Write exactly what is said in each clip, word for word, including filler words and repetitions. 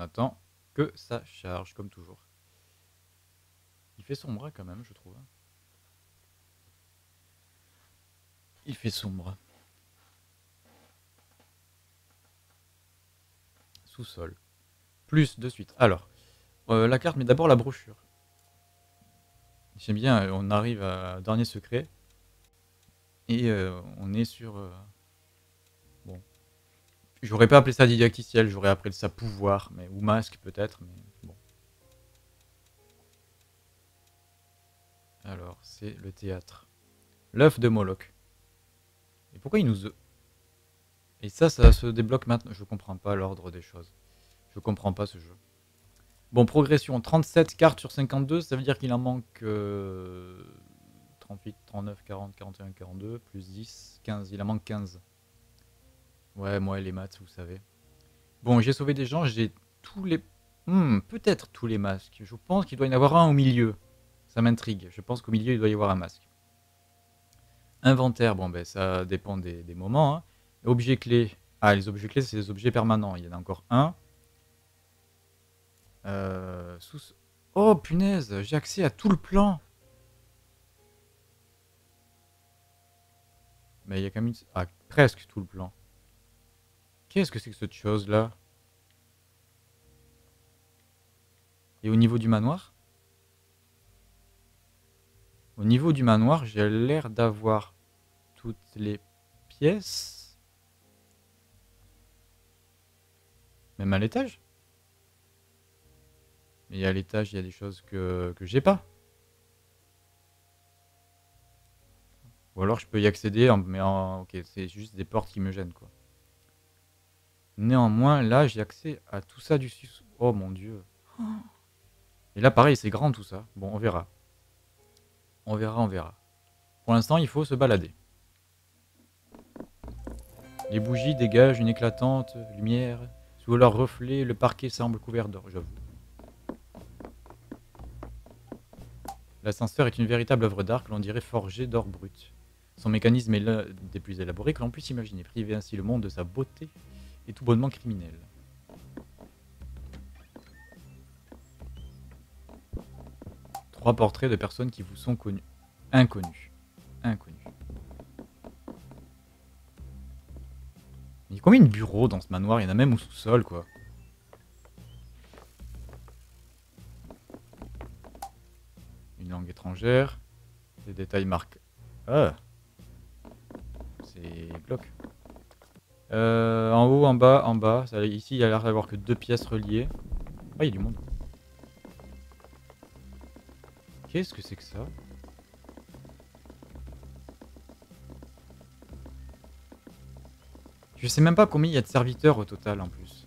attend que ça charge, comme toujours. Il fait sombre quand même, je trouve. Il fait sombre. Sous-sol. Plus de suite. Alors, euh, la carte, mais d'abord la brochure. J'aime bien, on arrive à Dernier Secret. Et euh, on est sur... Euh... Bon. J'aurais pas appelé ça didacticiel, j'aurais appelé ça pouvoir, mais ou masque peut-être, mais bon. Alors, c'est le théâtre. L'œuf de Moloch. Et pourquoi il nous... Et ça, ça se débloque maintenant. Je comprends pas l'ordre des choses. Je comprends pas ce jeu. Bon, progression. trente-sept cartes sur cinquante-deux, ça veut dire qu'il en manque... Euh... trente-huit, trente-neuf, quarante, quarante et un, quarante-deux, plus dix, quinze. Il en manque quinze. Ouais, moi et les maths, vous savez. Bon, j'ai sauvé des gens, j'ai tous les... Hmm, peut-être tous les masques. Je pense qu'il doit y en avoir un au milieu. Ça m'intrigue. Je pense qu'au milieu, il doit y avoir un masque. Inventaire, bon, ben ça dépend des, des moments. Hein. Objets clés. Ah, les objets clés, c'est des objets permanents. Il y en a encore un. Euh, sous... Oh, punaise, j'ai accès à tout le plan. Mais il y a quand même une... Ah, presque tout le plan. Qu'est-ce que c'est que cette chose-là? Et au niveau du manoir? Au niveau du manoir, j'ai l'air d'avoir toutes les pièces. Même à l'étage? Mais à l'étage, il y a des choses que, que j'ai pas. Ou alors je peux y accéder, en, mais en, ok, c'est juste des portes qui me gênent, quoi. Néanmoins, là, j'ai accès à tout ça du sous. Oh mon dieu. Et là, pareil, c'est grand tout ça. Bon, on verra. On verra, on verra. Pour l'instant, il faut se balader. Les bougies dégagent une éclatante lumière. Sous leur reflet, le parquet semble couvert d'or, j'avoue. L'ascenseur est une véritable œuvre d'art que l'on dirait forgée d'or brut. Son mécanisme est l'un des plus élaborés que l'on puisse imaginer, priver ainsi le monde de sa beauté et tout bonnement criminel. Trois portraits de personnes qui vous sont connues. Inconnues. Inconnues. Il y a combien de bureaux dans ce manoir? Il y en a même au sous-sol, quoi. Une langue étrangère. Les détails marquent. Ah. C'est glauque. Euh, en haut, en bas, en bas. Ça, ici, il y a l'air d'avoir que deux pièces reliées. Ah, il y a du monde. Qu'est-ce que c'est que ça? Je sais même pas combien il y a de serviteurs au total en plus.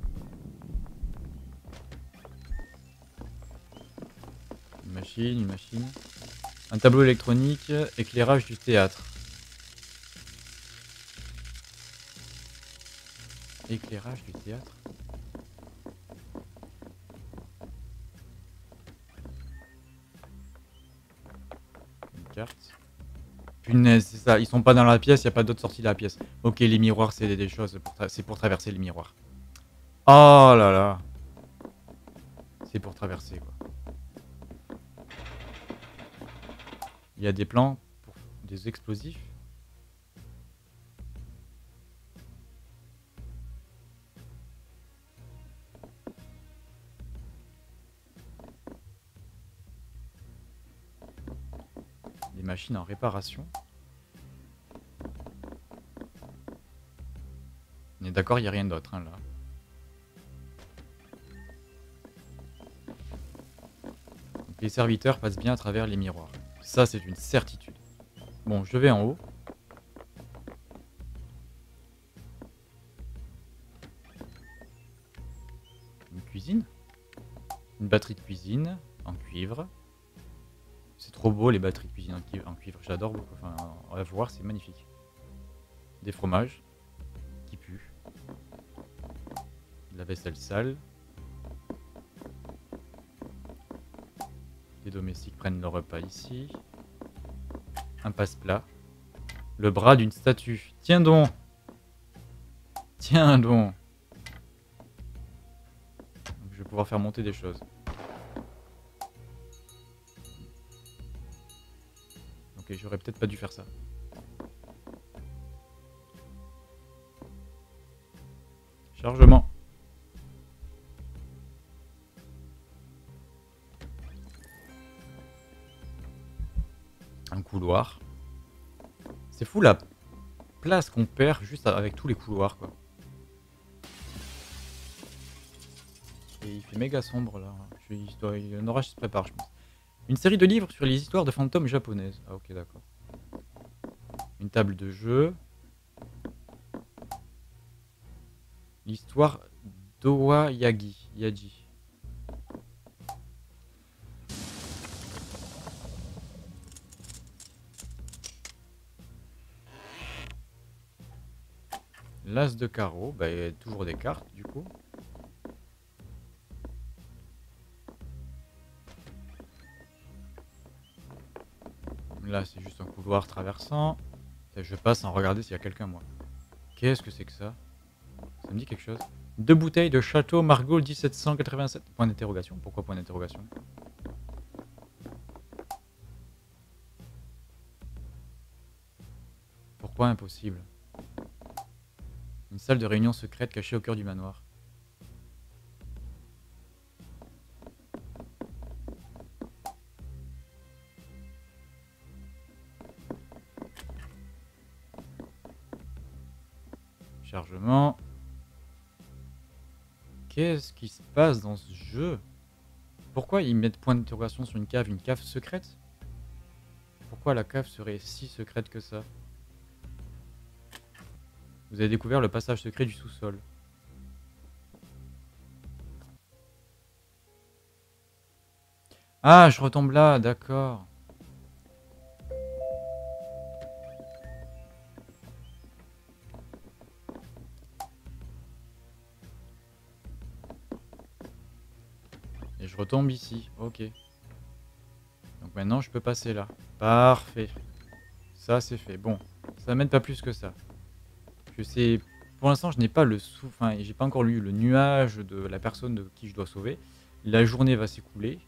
Une machine, une machine. Un tableau électronique, éclairage du théâtre. Éclairage du théâtre. Une carte. Punaise, c'est ça. Ils sont pas dans la pièce, il n'y a pas d'autre sortie de la pièce. Ok, les miroirs, c'est des choses. C'est pour traverser les miroirs. Oh là là. C'est pour traverser, quoi. Il y a des plans pour des explosifs. Des machines en réparation. On est d'accord, il n'y a rien d'autre, hein, là. Donc, les serviteurs passent bien à travers les miroirs. Ça, c'est une certitude. Bon, je vais en haut. Une cuisine. Une batterie de cuisine en cuivre. C'est trop beau les batteries de cuisine en cuivre. En cuivre. J'adore beaucoup. Enfin, on va voir, c'est magnifique. Des fromages qui puent. De la vaisselle sale. Les domestiques prennent leur repas ici. Un passe-plat. Le bras d'une statue. Tiens donc. Tiens donc. pouvoir faire monter des choses. Ok, j'aurais peut-être pas dû faire ça. Chargement. Un couloir. C'est fou la place qu'on perd juste avec tous les couloirs, quoi. Et il fait méga sombre là. Je, il doit, un orage se prépare, je pense. Une série de livres sur les histoires de fantômes japonaises. Ah ok, d'accord. Une table de jeu. L'histoire d'Owa Yagi. Yaji. L'as de carreau. Bah, il y a toujours des cartes du coup. Là, c'est juste un couloir traversant. Je passe sans regarder s'il y a quelqu'un, moi. Qu'est-ce que c'est que ça? Ça me dit quelque chose. Deux bouteilles de Château Margaux dix-sept cent quatre-vingt-sept. Point d'interrogation. Pourquoi point d'interrogation? Pourquoi impossible? Une salle de réunion secrète cachée au cœur du manoir. Chargement. Qu'est-ce qui se passe dans ce jeu? Pourquoi ils mettent point d'interrogation sur une cave? Une cave secrète? Pourquoi la cave serait si secrète que ça? Vous avez découvert le passage secret du sous-sol. Ah, je retombe là, d'accord. Et je retombe ici, ok. Donc maintenant je peux passer là. Parfait. Ça c'est fait. Bon, ça m'aide pas plus que ça. Je sais... Pour l'instant je n'ai pas le sou... Enfin, j'ai pas encore lu le nuage de la personne de qui je dois sauver. La journée va s'écouler.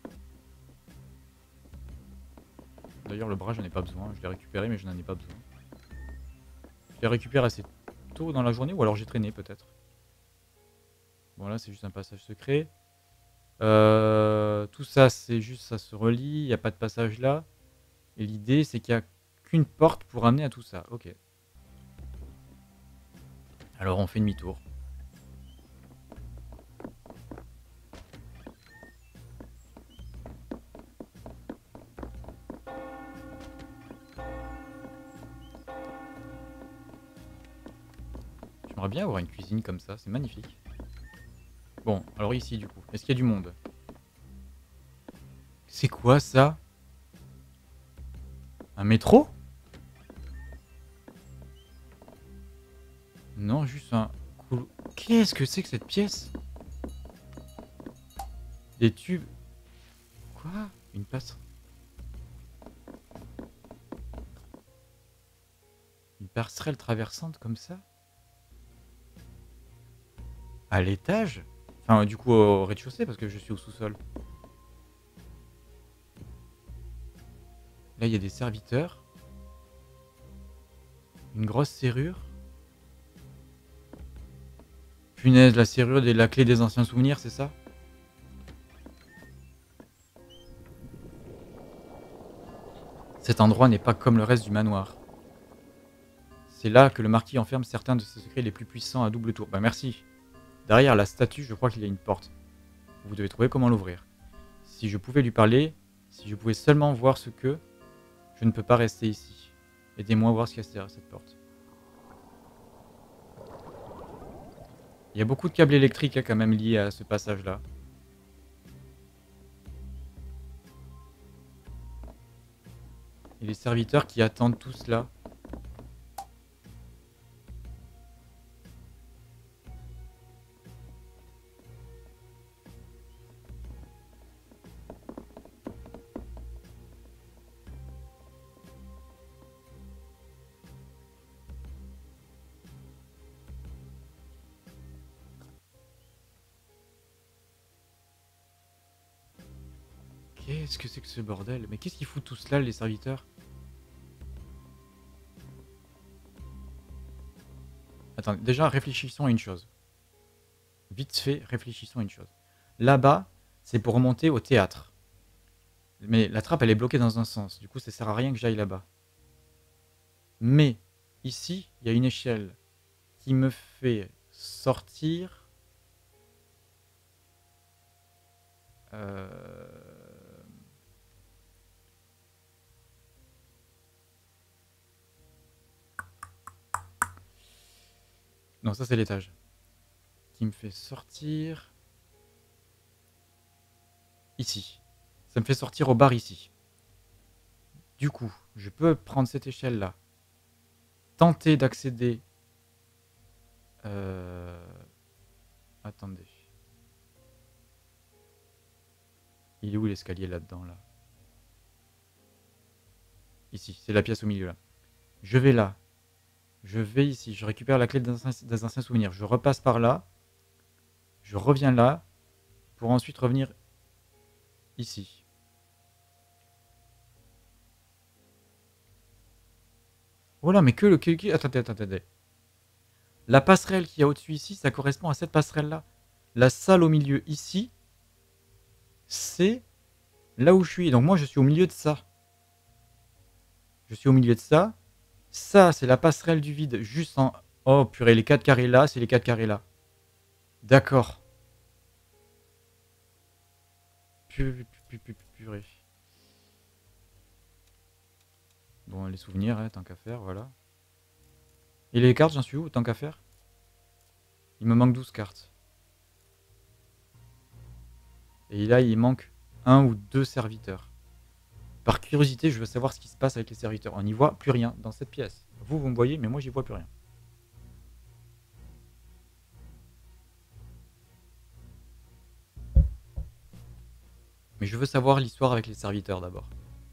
D'ailleurs le bras j'en ai pas besoin. Je l'ai récupéré mais je n'en ai pas besoin. Je l'ai récupéré assez tôt dans la journée ou alors j'ai traîné peut-être. Bon là c'est juste un passage secret. Euh, tout ça c'est juste, ça se relie. Il n'y a pas de passage là. Et l'idée c'est qu'il n'y a qu'une porte pour amener à tout ça. Ok. Alors on fait demi-tour. J'aimerais bien avoir une cuisine comme ça, c'est magnifique. Bon, alors ici du coup, est-ce qu'il y a du monde? C'est quoi ça? Un métro? Non, juste un... Qu'est-ce que c'est que cette pièce? Des tubes... Quoi? Une passerelle... Une passerelle traversante comme ça? À l'étage? Enfin, du coup, au rez-de-chaussée, parce que je suis au sous-sol. Là, il y a des serviteurs. Une grosse serrure. Punaise, la serrure de la clé des anciens souvenirs, c'est ça? Cet endroit n'est pas comme le reste du manoir. C'est là que le marquis enferme certains de ses secrets les plus puissants à double tour. Bah merci. Derrière la statue, je crois qu'il y a une porte. Vous devez trouver comment l'ouvrir. Si je pouvais lui parler, si je pouvais seulement voir ce que... Je ne peux pas rester ici. Aidez-moi à voir ce qu'il y a derrière cette porte. Il y a beaucoup de câbles électriques hein, quand même liés à ce passage-là. Et les serviteurs qui attendent tout cela. Qu'est-ce que c'est que ce bordel? Mais qu'est-ce qu'ils foutent tous là, les serviteurs? Attends, déjà, réfléchissons à une chose. Vite fait, réfléchissons à une chose. Là-bas, c'est pour remonter au théâtre. Mais la trappe, elle est bloquée dans un sens. Du coup, ça sert à rien que j'aille là-bas. Mais, ici, il y a une échelle qui me fait sortir... Euh... Non, ça c'est l'étage. Qui me fait sortir... Ici. Ça me fait sortir au bar ici. Du coup, je peux prendre cette échelle-là. Tenter d'accéder... Euh... Attendez. Il est où l'escalier là-dedans, là? Ici, c'est la pièce au milieu, là. Je vais là. Je vais ici. Je récupère la clé des anciens, des anciens souvenirs. Je repasse par là. Je reviens là. Pour ensuite revenir ici. Oh là, mais que le... Que, que, attendez, attendez, attendez. La passerelle qu'il y a au-dessus ici, ça correspond à cette passerelle-là. La salle au milieu ici, c'est là où je suis. Donc moi, je suis au milieu de ça. Je suis au milieu de ça. Ça, c'est la passerelle du vide, juste en... Oh purée, les quatre carrés là, c'est les quatre carrés là. D'accord. Purée. Purée. Bon, les souvenirs, hein, tant qu'à faire, voilà. Et les cartes, j'en suis où, tant qu'à faire? Il me manque douze cartes. Et là, il manque un ou deux serviteurs. Par curiosité, je veux savoir ce qui se passe avec les serviteurs. On n'y voit plus rien dans cette pièce. Vous, vous me voyez, mais moi, j'y vois plus rien. Mais je veux savoir l'histoire avec les serviteurs d'abord.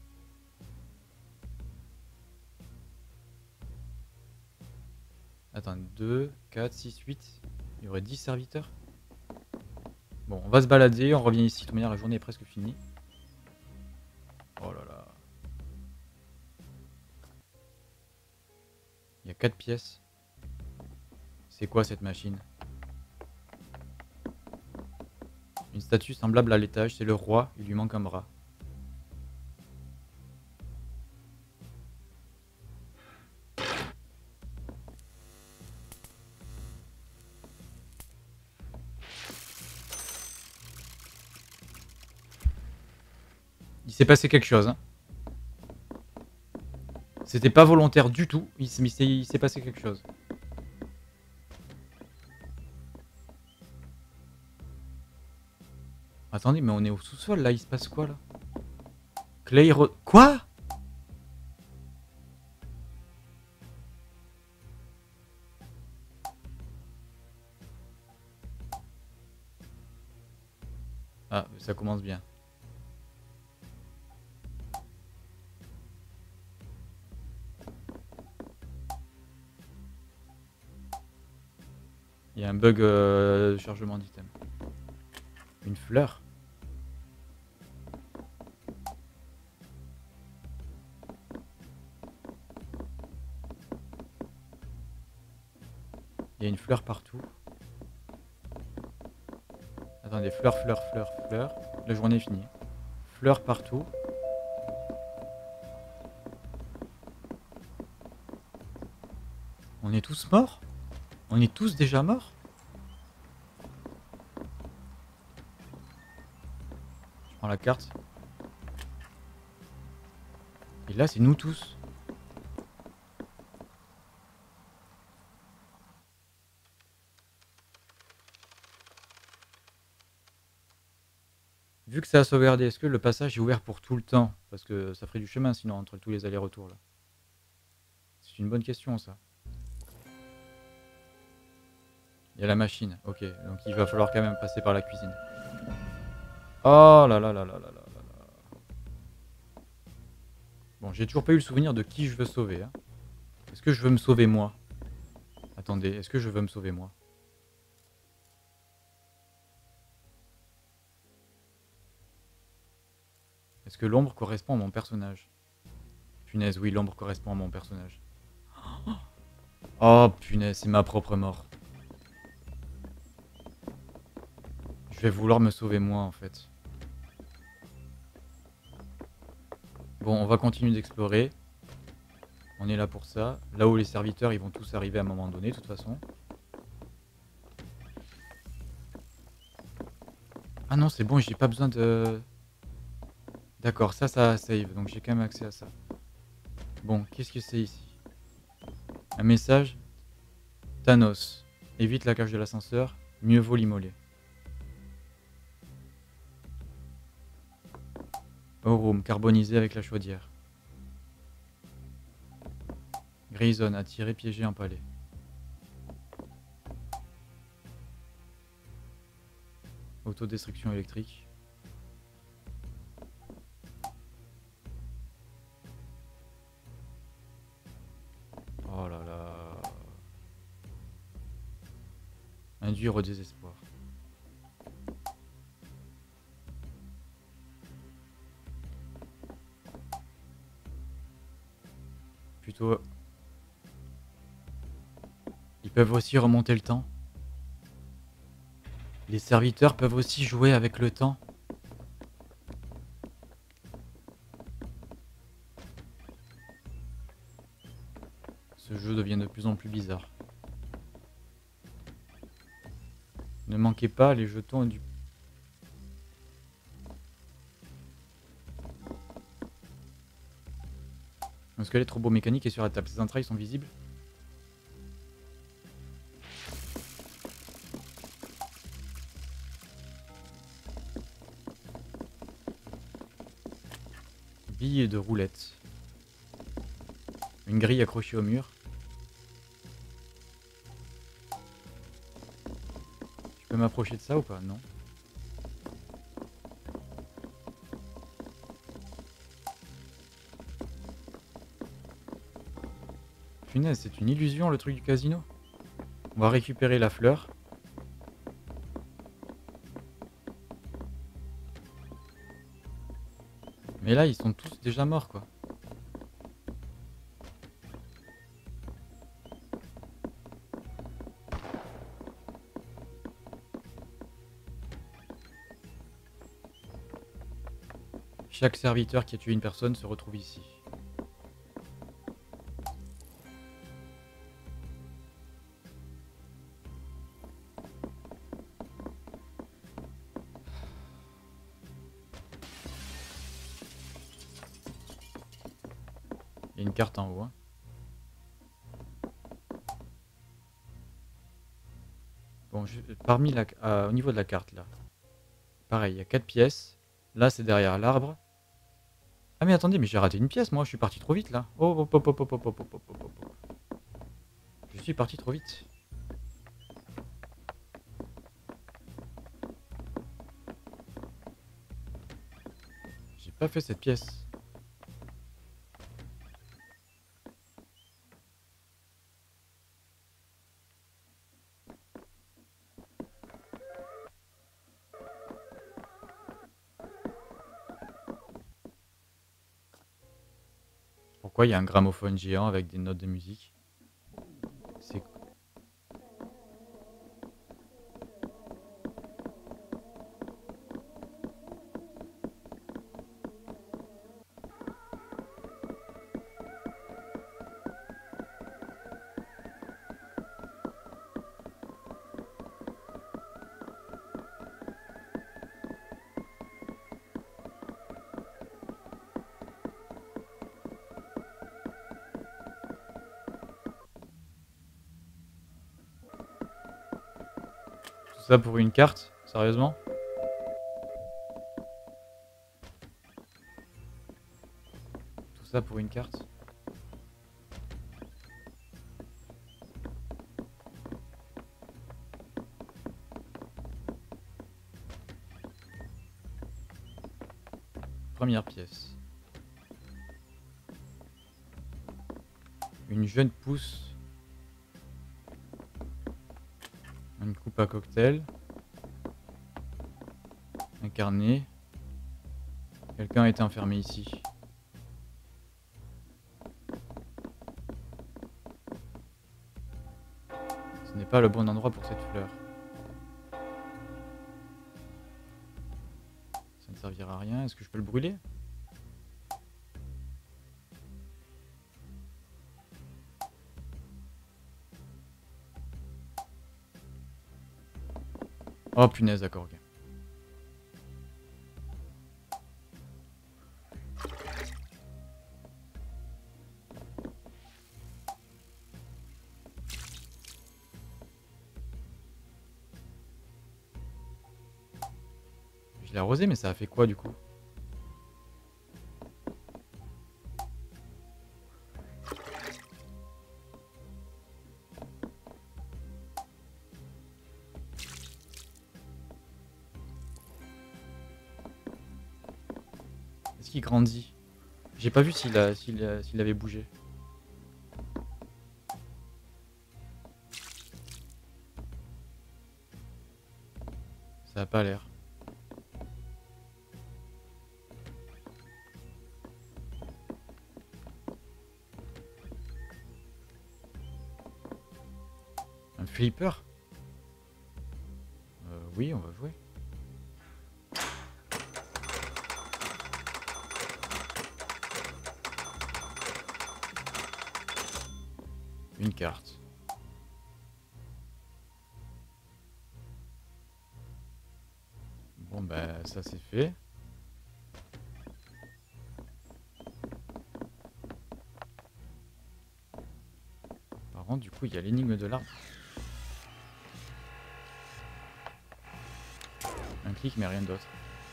Attends, deux, quatre, six, huit. Il y aurait dix serviteurs. Bon, on va se balader, on revient ici. De toute manière, la journée est presque finie. Oh là là. Il y a quatre pièces. C'est quoi cette machine? Une statue semblable à l'étage, c'est le roi, il lui manque un bras. Il s'est passé quelque chose. Hein. C'était pas volontaire du tout, il s'est passé quelque chose. Attendez, mais on est au sous-sol là, il se passe quoi là? Clay... Quoi? Ah, ça commence bien. Il y a un bug euh, de chargement d'item. Une fleur. Il y a une fleur partout. Attendez, fleur, fleur, fleur, fleur. La journée est finie. Fleurs partout. On est tous morts? On est tous déjà morts? Je prends la carte. Et là, c'est nous tous. Vu que ça a sauvegardé, est-ce que le passage est ouvert pour tout le temps? Parce que ça ferait du chemin sinon entre tous les allers-retours là. C'est une bonne question ça. Il y a la machine, ok. Donc il va falloir quand même passer par la cuisine. Oh là là là là là là là là. Bon, j'ai toujours pas eu le souvenir de qui je veux sauver. Hein. Est-ce que je veux me sauver moi? Attendez, est-ce que je veux me sauver moi? Est-ce que l'ombre correspond à mon personnage? Punaise, oui, l'ombre correspond à mon personnage. Oh punaise, c'est ma propre mort. Je vais vouloir me sauver moi en fait. Bon, on va continuer d'explorer. On est là pour ça. Là où les serviteurs, ils vont tous arriver à un moment donné, de toute façon. Ah non, c'est bon, j'ai pas besoin de... D'accord, ça, ça save. Donc j'ai quand même accès à ça. Bon, qu'est-ce que c'est ici? Un message. Thanos. Évite la cage de l'ascenseur. Mieux vaut l'immoler. Aurum, carbonisé avec la chaudière. Grayson, attiré, piégé, empalé. Autodestruction électrique. Oh là là. Induire au désespoir. Plutôt... Ils peuvent aussi remonter le temps. Les serviteurs peuvent aussi jouer avec le temps. Ce jeu devient de plus en plus bizarre. Ne manquez pas les jetons du... Un squelette robot mécanique est sur la table. Ses entrailles sont visibles. Billes de roulette. Une grille accrochée au mur. Je peux m'approcher de ça ou pas? Non. Punaise, c'est une illusion le truc du casino. On va récupérer la fleur. Mais là, ils sont tous déjà morts, quoi. Chaque serviteur qui a tué une personne se retrouve ici. Il y a une carte en haut. Hein. Bon, je, parmi la, euh, au niveau de la carte, là. Pareil, il y a quatre pièces. Là, c'est derrière l'arbre. Ah mais attendez, mais j'ai raté une pièce, moi. Je suis parti trop vite, là. Oh, hop, hop, hop, hop, hop, hop, hop, hop, hop, hop. Je suis parti trop vite. J'ai pas fait cette pièce. Pourquoi il y a un gramophone géant avec des notes de musique? C'est... Tout ça pour une carte? Sérieusement? Tout ça pour une carte? Première pièce. Une jeune pousse. Une coupe à cocktail. Un carnet. Quelqu'un a été enfermé ici. Ce n'est pas le bon endroit pour cette fleur. Ça ne servira à rien. Est-ce que je peux le brûler? Oh punaise, d'accord, ok. Je l'ai arrosé, mais ça a fait quoi du coup? Est-ce qu'il grandit? J'ai pas vu s'il a, s'il a- s'il avait bougé. Ça a pas l'air. Un flipper? Euh, oui, on va jouer. Une carte. Bon bah ça c'est fait. Par contre du coup il y a l'énigme de l'arbre. Un clic mais rien d'autre.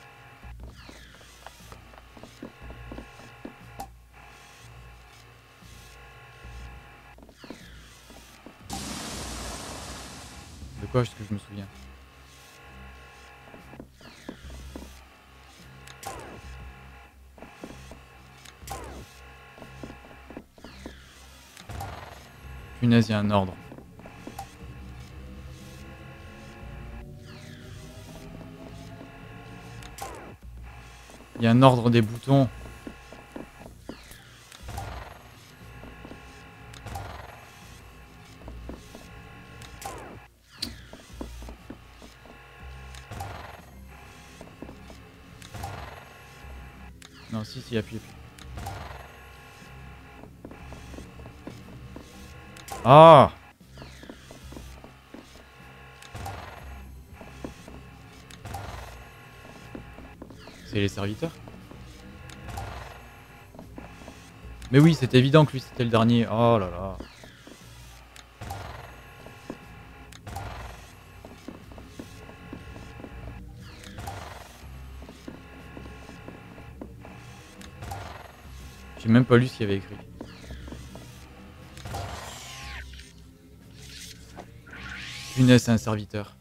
De quoi est-ce que je me souviens? Punaise, il y a un ordre. Il y a un ordre des boutons. Non, si, si, appuie, appuie. Ah! C'est les serviteurs? Mais oui, c'était évident que lui c'était le dernier. Oh là là. J'ai même pas lu ce qu'il y avait écrit. Punaise, c'est un serviteur.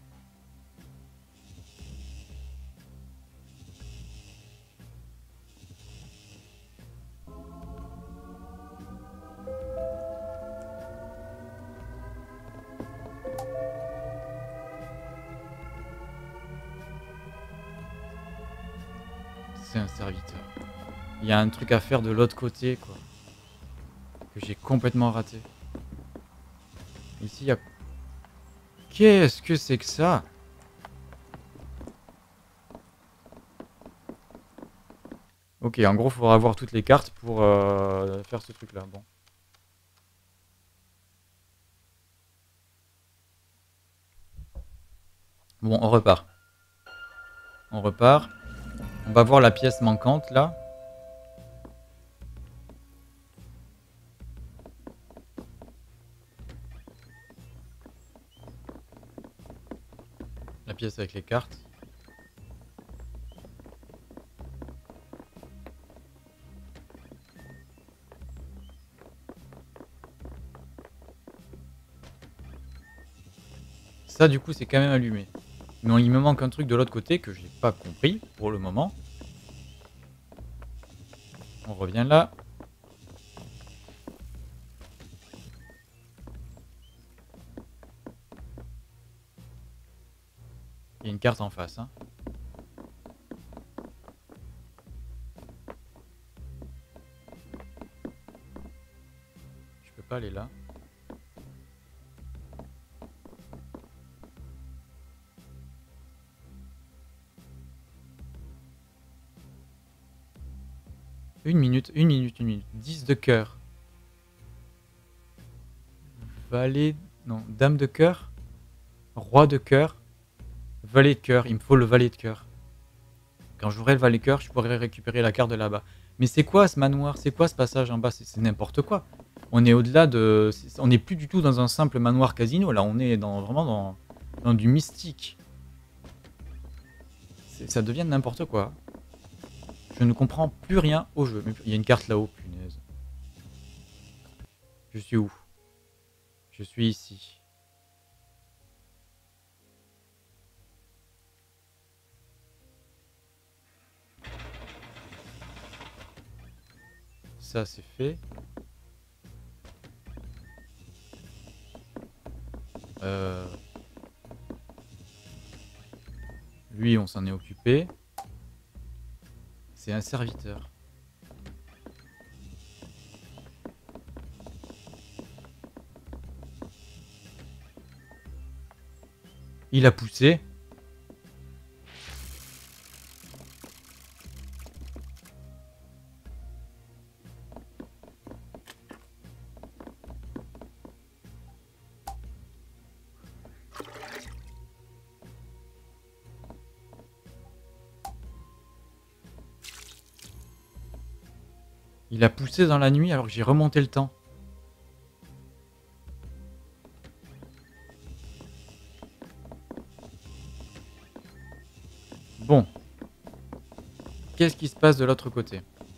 C'est un serviteur. Il y a un truc à faire de l'autre côté, quoi. Que j'ai complètement raté. Ici, il y a... Qu'est-ce que c'est que ça? Ok, en gros, il faudra avoir toutes les cartes pour euh, faire ce truc-là. Bon. Bon, on repart. On repart. On va voir la pièce manquante, là. La pièce avec les cartes. Ça, du coup, c'est quand même allumé. Mais il me manque un truc de l'autre côté que j'ai pas compris pour le moment. On revient là. Il y a une carte en face. Hein. pas aller là. Une minute, une minute, une minute. dix de cœur. Valet... Non, dame de cœur. Roi de cœur. Valet de cœur. Il me faut le valet de cœur. Quand j'aurai le valet de cœur, je pourrai récupérer la carte de là-bas. Mais c'est quoi ce manoir? C'est quoi ce passage en bas? C'est n'importe quoi. On est au-delà de... On n'est plus du tout dans un simple manoir casino. Là, on est dans, vraiment dans, dans du mystique. Ça devient n'importe quoi. Je ne comprends plus rien au jeu. Il y a une carte là-haut, punaise. Je suis où? Je suis ici. Ça, c'est fait. Euh... Lui, on s'en est occupé. C'est un serviteur. Il a poussé. Il a poussé dans la nuit alors que j'ai remonté le temps. Bon. Qu'est-ce qui se passe de l'autre côté?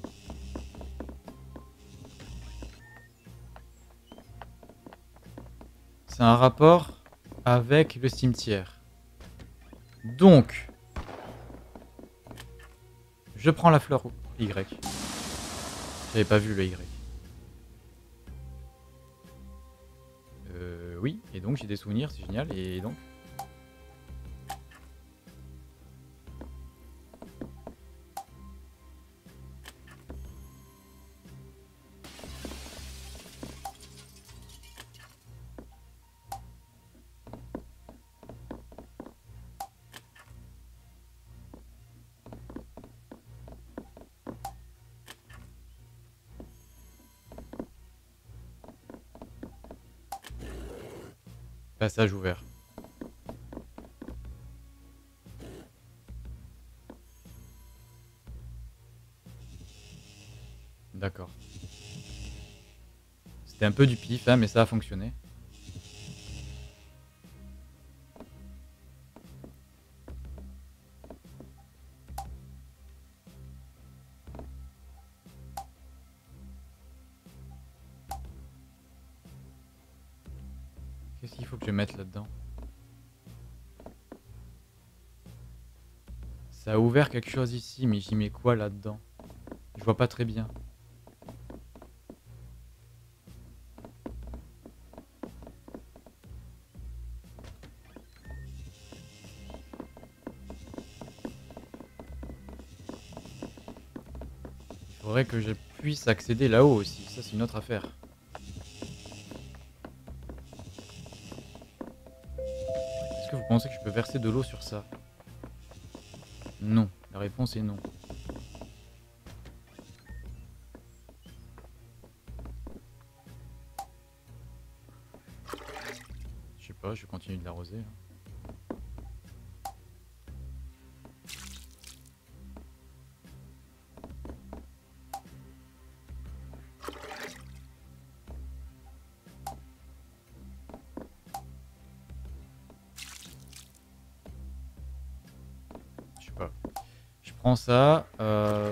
C'est un rapport avec le cimetière. Donc, je prends la fleur Y. J'avais pas vu le Y. Euh, oui, et donc j'ai des souvenirs, c'est génial. Et donc passage ouvert. D'accord. C'était un peu du pif, hein, mais ça a fonctionné. Qu'est-ce qu'il faut que je mette là-dedans? Ça a ouvert quelque chose ici, mais j'y mets quoi là-dedans? Je vois pas très bien. Il faudrait que je puisse accéder là-haut aussi. Ça, c'est une autre affaire. Est-ce que vous pensez que je peux verser de l'eau sur ça? Non. La réponse est non. Je sais pas, je continue de l'arroser. Je sais pas. Je prends ça. Euh...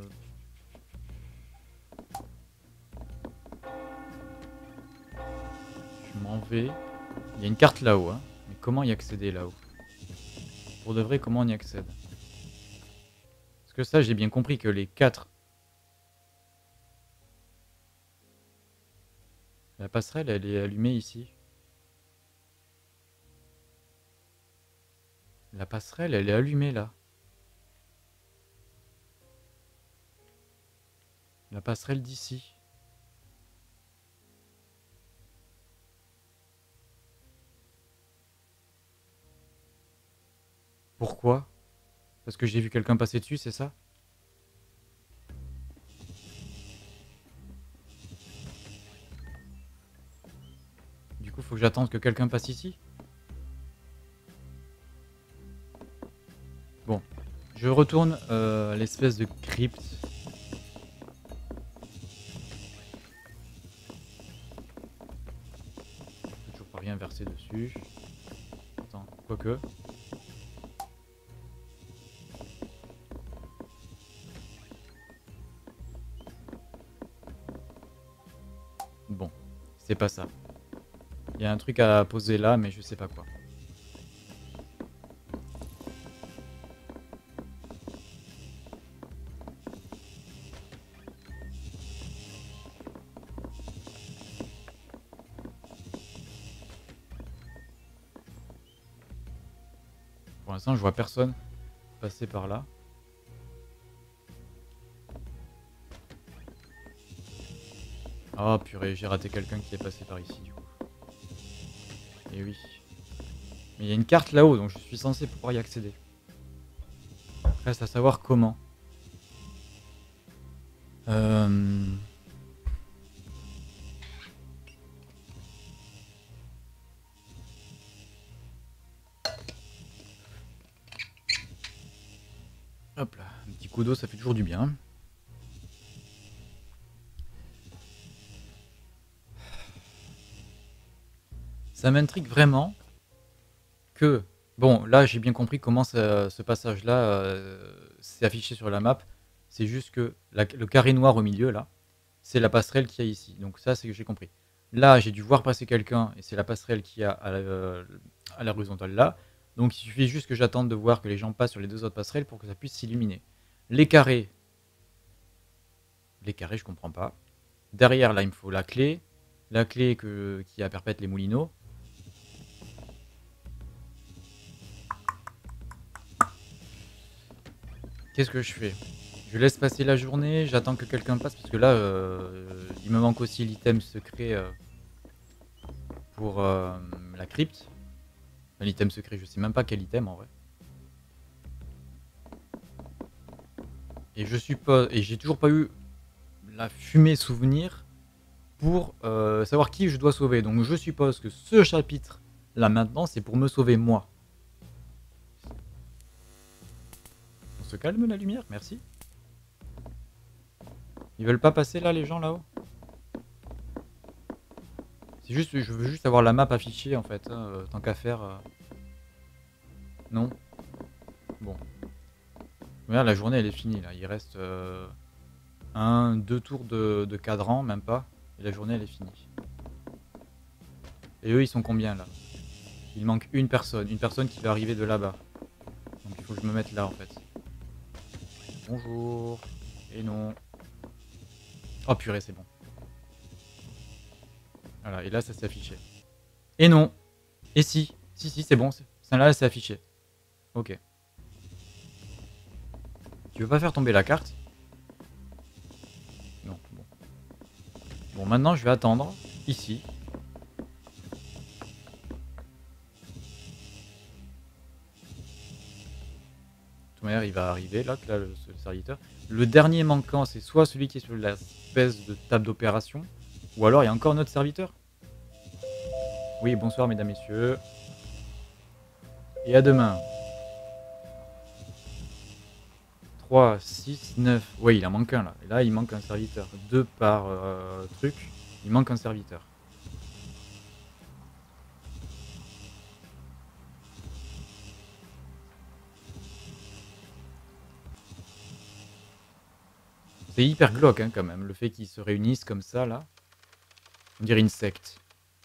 Je m'en vais. Il y a une carte là-haut, hein. Mais comment y accéder là-haut? Pour de vrai, comment on y accède? Parce que ça, j'ai bien compris que les quatre... La passerelle, elle est allumée ici. La passerelle, elle est allumée là. La passerelle d'ici. Pourquoi? Parce que j'ai vu quelqu'un passer dessus, c'est ça? Du coup, faut que j'attende que quelqu'un passe ici? Bon. Je retourne euh, à l'espèce de crypte. Je peux toujours pas rien verser dessus. Attends, quoique. Bon, c'est pas ça. Il y a un truc à poser là, mais je sais pas quoi. Pour l'instant, je vois personne passer par là. Oh purée, j'ai raté quelqu'un qui est passé par ici du coup. Et oui. Mais il y a une carte là-haut, donc je suis censé pouvoir y accéder. Reste à savoir comment. Euh... Hop là, un petit coup d'eau, ça fait toujours du bien. Ça m'intrigue vraiment que... Bon, là j'ai bien compris comment ça, ce passage-là euh, s'est affiché sur la map. C'est juste que la, le carré noir au milieu, là, c'est la passerelle qu'il y a ici. Donc ça, c'est que j'ai compris. Là, j'ai dû voir passer quelqu'un, et c'est la passerelle qu'il y a à la, euh, à l'horizontale là. Donc il suffit juste que j'attende de voir que les gens passent sur les deux autres passerelles pour que ça puisse s'illuminer. Les carrés... Les carrés, je comprends pas. Derrière, là, il me faut la clé. La clé que, qui a perpète les moulineaux. Qu'est-ce que je fais? Je laisse passer la journée, j'attends que quelqu'un passe, parce que là, euh, il me manque aussi l'item secret euh, pour euh, la crypte. Enfin, l'item secret, je sais même pas quel item en vrai. Et je suppose, et j'ai toujours pas eu la fumée souvenir pour euh, savoir qui je dois sauver. Donc je suppose que ce chapitre là maintenant, c'est pour me sauver moi. On se calme la lumière, merci. Ils veulent pas passer là les gens là-haut? C'est juste, je veux juste avoir la map affichée en fait, hein, euh, tant qu'à faire. Euh... Non. Bon. Regarde, la journée elle est finie là, il reste euh, un, deux tours de, de cadran, même pas, et la journée elle est finie. Et eux ils sont combien là? Il manque une personne, une personne qui va arriver de là-bas. Donc il faut que je me mette là en fait. Bonjour. Et non. Oh purée, c'est bon. Voilà, et là ça s'est affiché. Et non. Et si. Si, si, c'est bon. Celle-là, c'est affiché. Ok. Tu veux pas faire tomber la carte? Non, bon. Bon, maintenant je vais attendre, ici. De toute manière, il va arriver, là, là le, le serviteur. Le dernier manquant, c'est soit celui qui est sur l'espèce de table d'opération, ou alors il y a encore notre serviteur. Oui, bonsoir mesdames, messieurs. Et à demain. trois, six, neuf. Oui, il en manque un là. Et là, il manque un serviteur. deux par euh, truc. Il manque un serviteur. C'est hyper glauque hein, quand même, le fait qu'ils se réunissent comme ça là. On dirait une secte.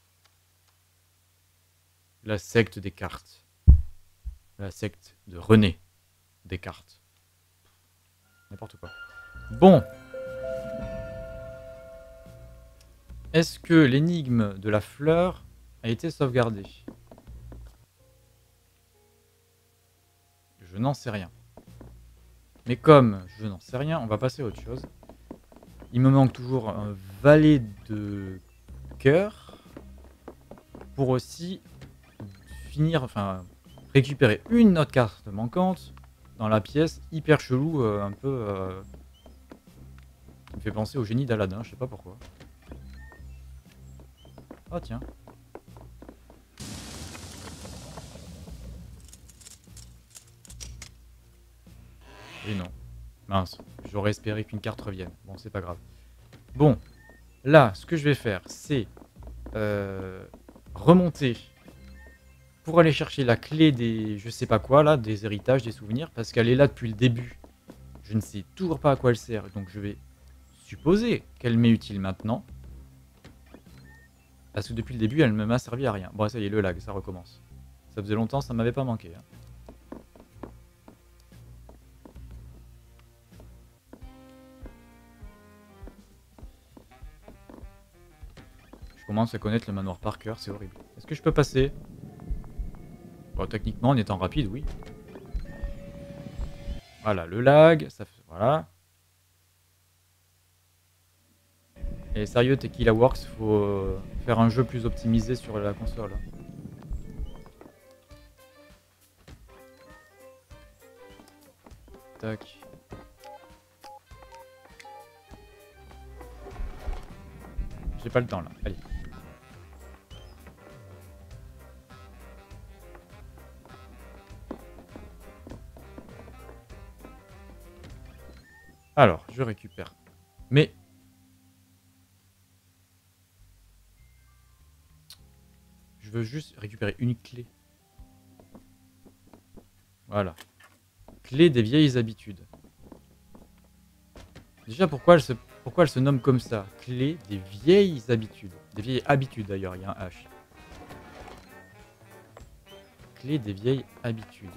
La secte des cartes. La secte de René Descartes. N'importe quoi. Bon. Est-ce que l'énigme de la fleur a été sauvegardée? Je n'en sais rien. Mais comme je n'en sais rien, on va passer à autre chose. Il me manque toujours un valet de cœur pour aussi finir, enfin récupérer une autre carte manquante dans la pièce, hyper chelou, euh, un peu... Euh, qui me fait penser au génie d'Aladin, je sais pas pourquoi. Oh tiens. Et non. Mince, j'aurais espéré qu'une carte revienne. Bon, c'est pas grave. Bon, là, ce que je vais faire, c'est euh, remonter pour aller chercher la clé des je sais pas quoi, là, des héritages, des souvenirs, parce qu'elle est là depuis le début. Je ne sais toujours pas à quoi elle sert, donc je vais supposer qu'elle m'est utile maintenant. Parce que depuis le début, elle ne m'a servi à rien. Bon, ça y est, le lag, ça recommence. Ça faisait longtemps, ça m'avait pas manqué. Hein. Je commence à connaître le manoir par cœur, c'est horrible. Est-ce que je peux passer? Bon, techniquement, en étant rapide, oui. Voilà, le lag, ça fait... Voilà. Et sérieux, Tequila Works, faut euh, faire un jeu plus optimisé sur la console. Tac. J'ai pas le temps là, allez. Alors, je récupère. Mais... Je veux juste récupérer une clé. Voilà. Clé des vieilles habitudes. Déjà, pourquoi elle se, pourquoi elle se nomme comme ça? Clé des vieilles habitudes. Des vieilles habitudes d'ailleurs, il y a un H. Clé des vieilles habitudes.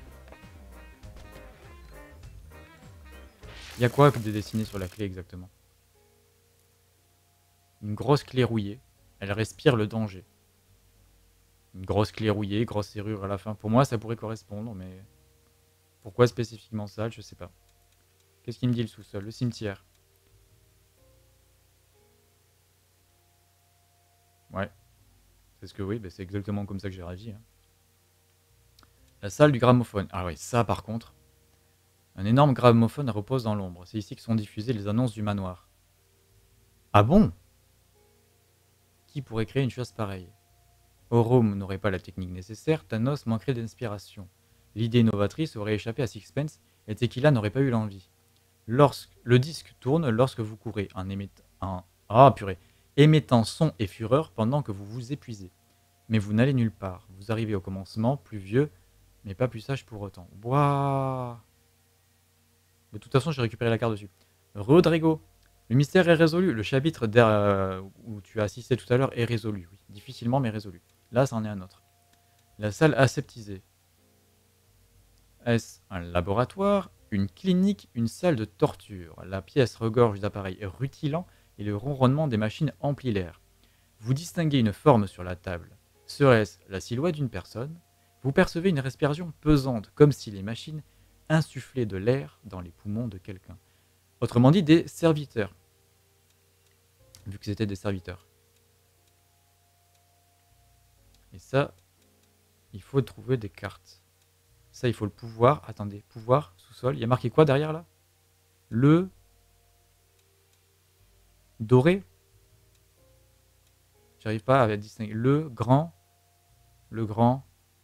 Il y a quoi de dessiné sur la clé exactement? Une grosse clé rouillée. Elle respire le danger. Une grosse clé rouillée, grosse serrure à la fin. Pour moi, ça pourrait correspondre, mais... Pourquoi spécifiquement ça, je sais pas. Qu'est-ce qu'il me dit le sous-sol? Le cimetière. Ouais. C'est ce que oui, bah c'est exactement comme ça que j'ai réagi. Hein. La salle du gramophone. Ah oui, ça par contre. Un énorme gramophone repose dans l'ombre. C'est ici que sont diffusées les annonces du manoir. Ah bon? Qui pourrait créer une chose pareille? Orome n'aurait pas la technique nécessaire, Thanos manquerait d'inspiration. L'idée novatrice aurait échappé à Sixpence et Tequila n'aurait pas eu l'envie. Lorsque le disque tourne lorsque vous courez en émettant, en, ah, purée, émettant son et fureur pendant que vous vous épuisez. Mais vous n'allez nulle part. Vous arrivez au commencement, plus vieux, mais pas plus sage pour autant. Waouh! De toute façon, j'ai récupéré la carte dessus. Rodrigo, le mystère est résolu. Le chapitre euh, où tu as assisté tout à l'heure est résolu. Oui, difficilement, mais résolu. Là, c'en est un autre. La salle aseptisée. Est-ce un laboratoire, une clinique, une salle de torture? La pièce regorge d'appareils rutilants et le ronronnement des machines emplit l'air. Vous distinguez une forme sur la table. Serait-ce la silhouette d'une personne? Vous percevez une respiration pesante, comme si les machines insufflaient de l'air dans les poumons de quelqu'un. Autrement dit, des serviteurs. Vu que c'était des serviteurs. Et ça, il faut trouver des cartes. Ça, il faut le pouvoir. Attendez, pouvoir, sous-sol. Il y a marqué quoi derrière là? Le doré. J'arrive pas à distinguer. Le grand. Le grand.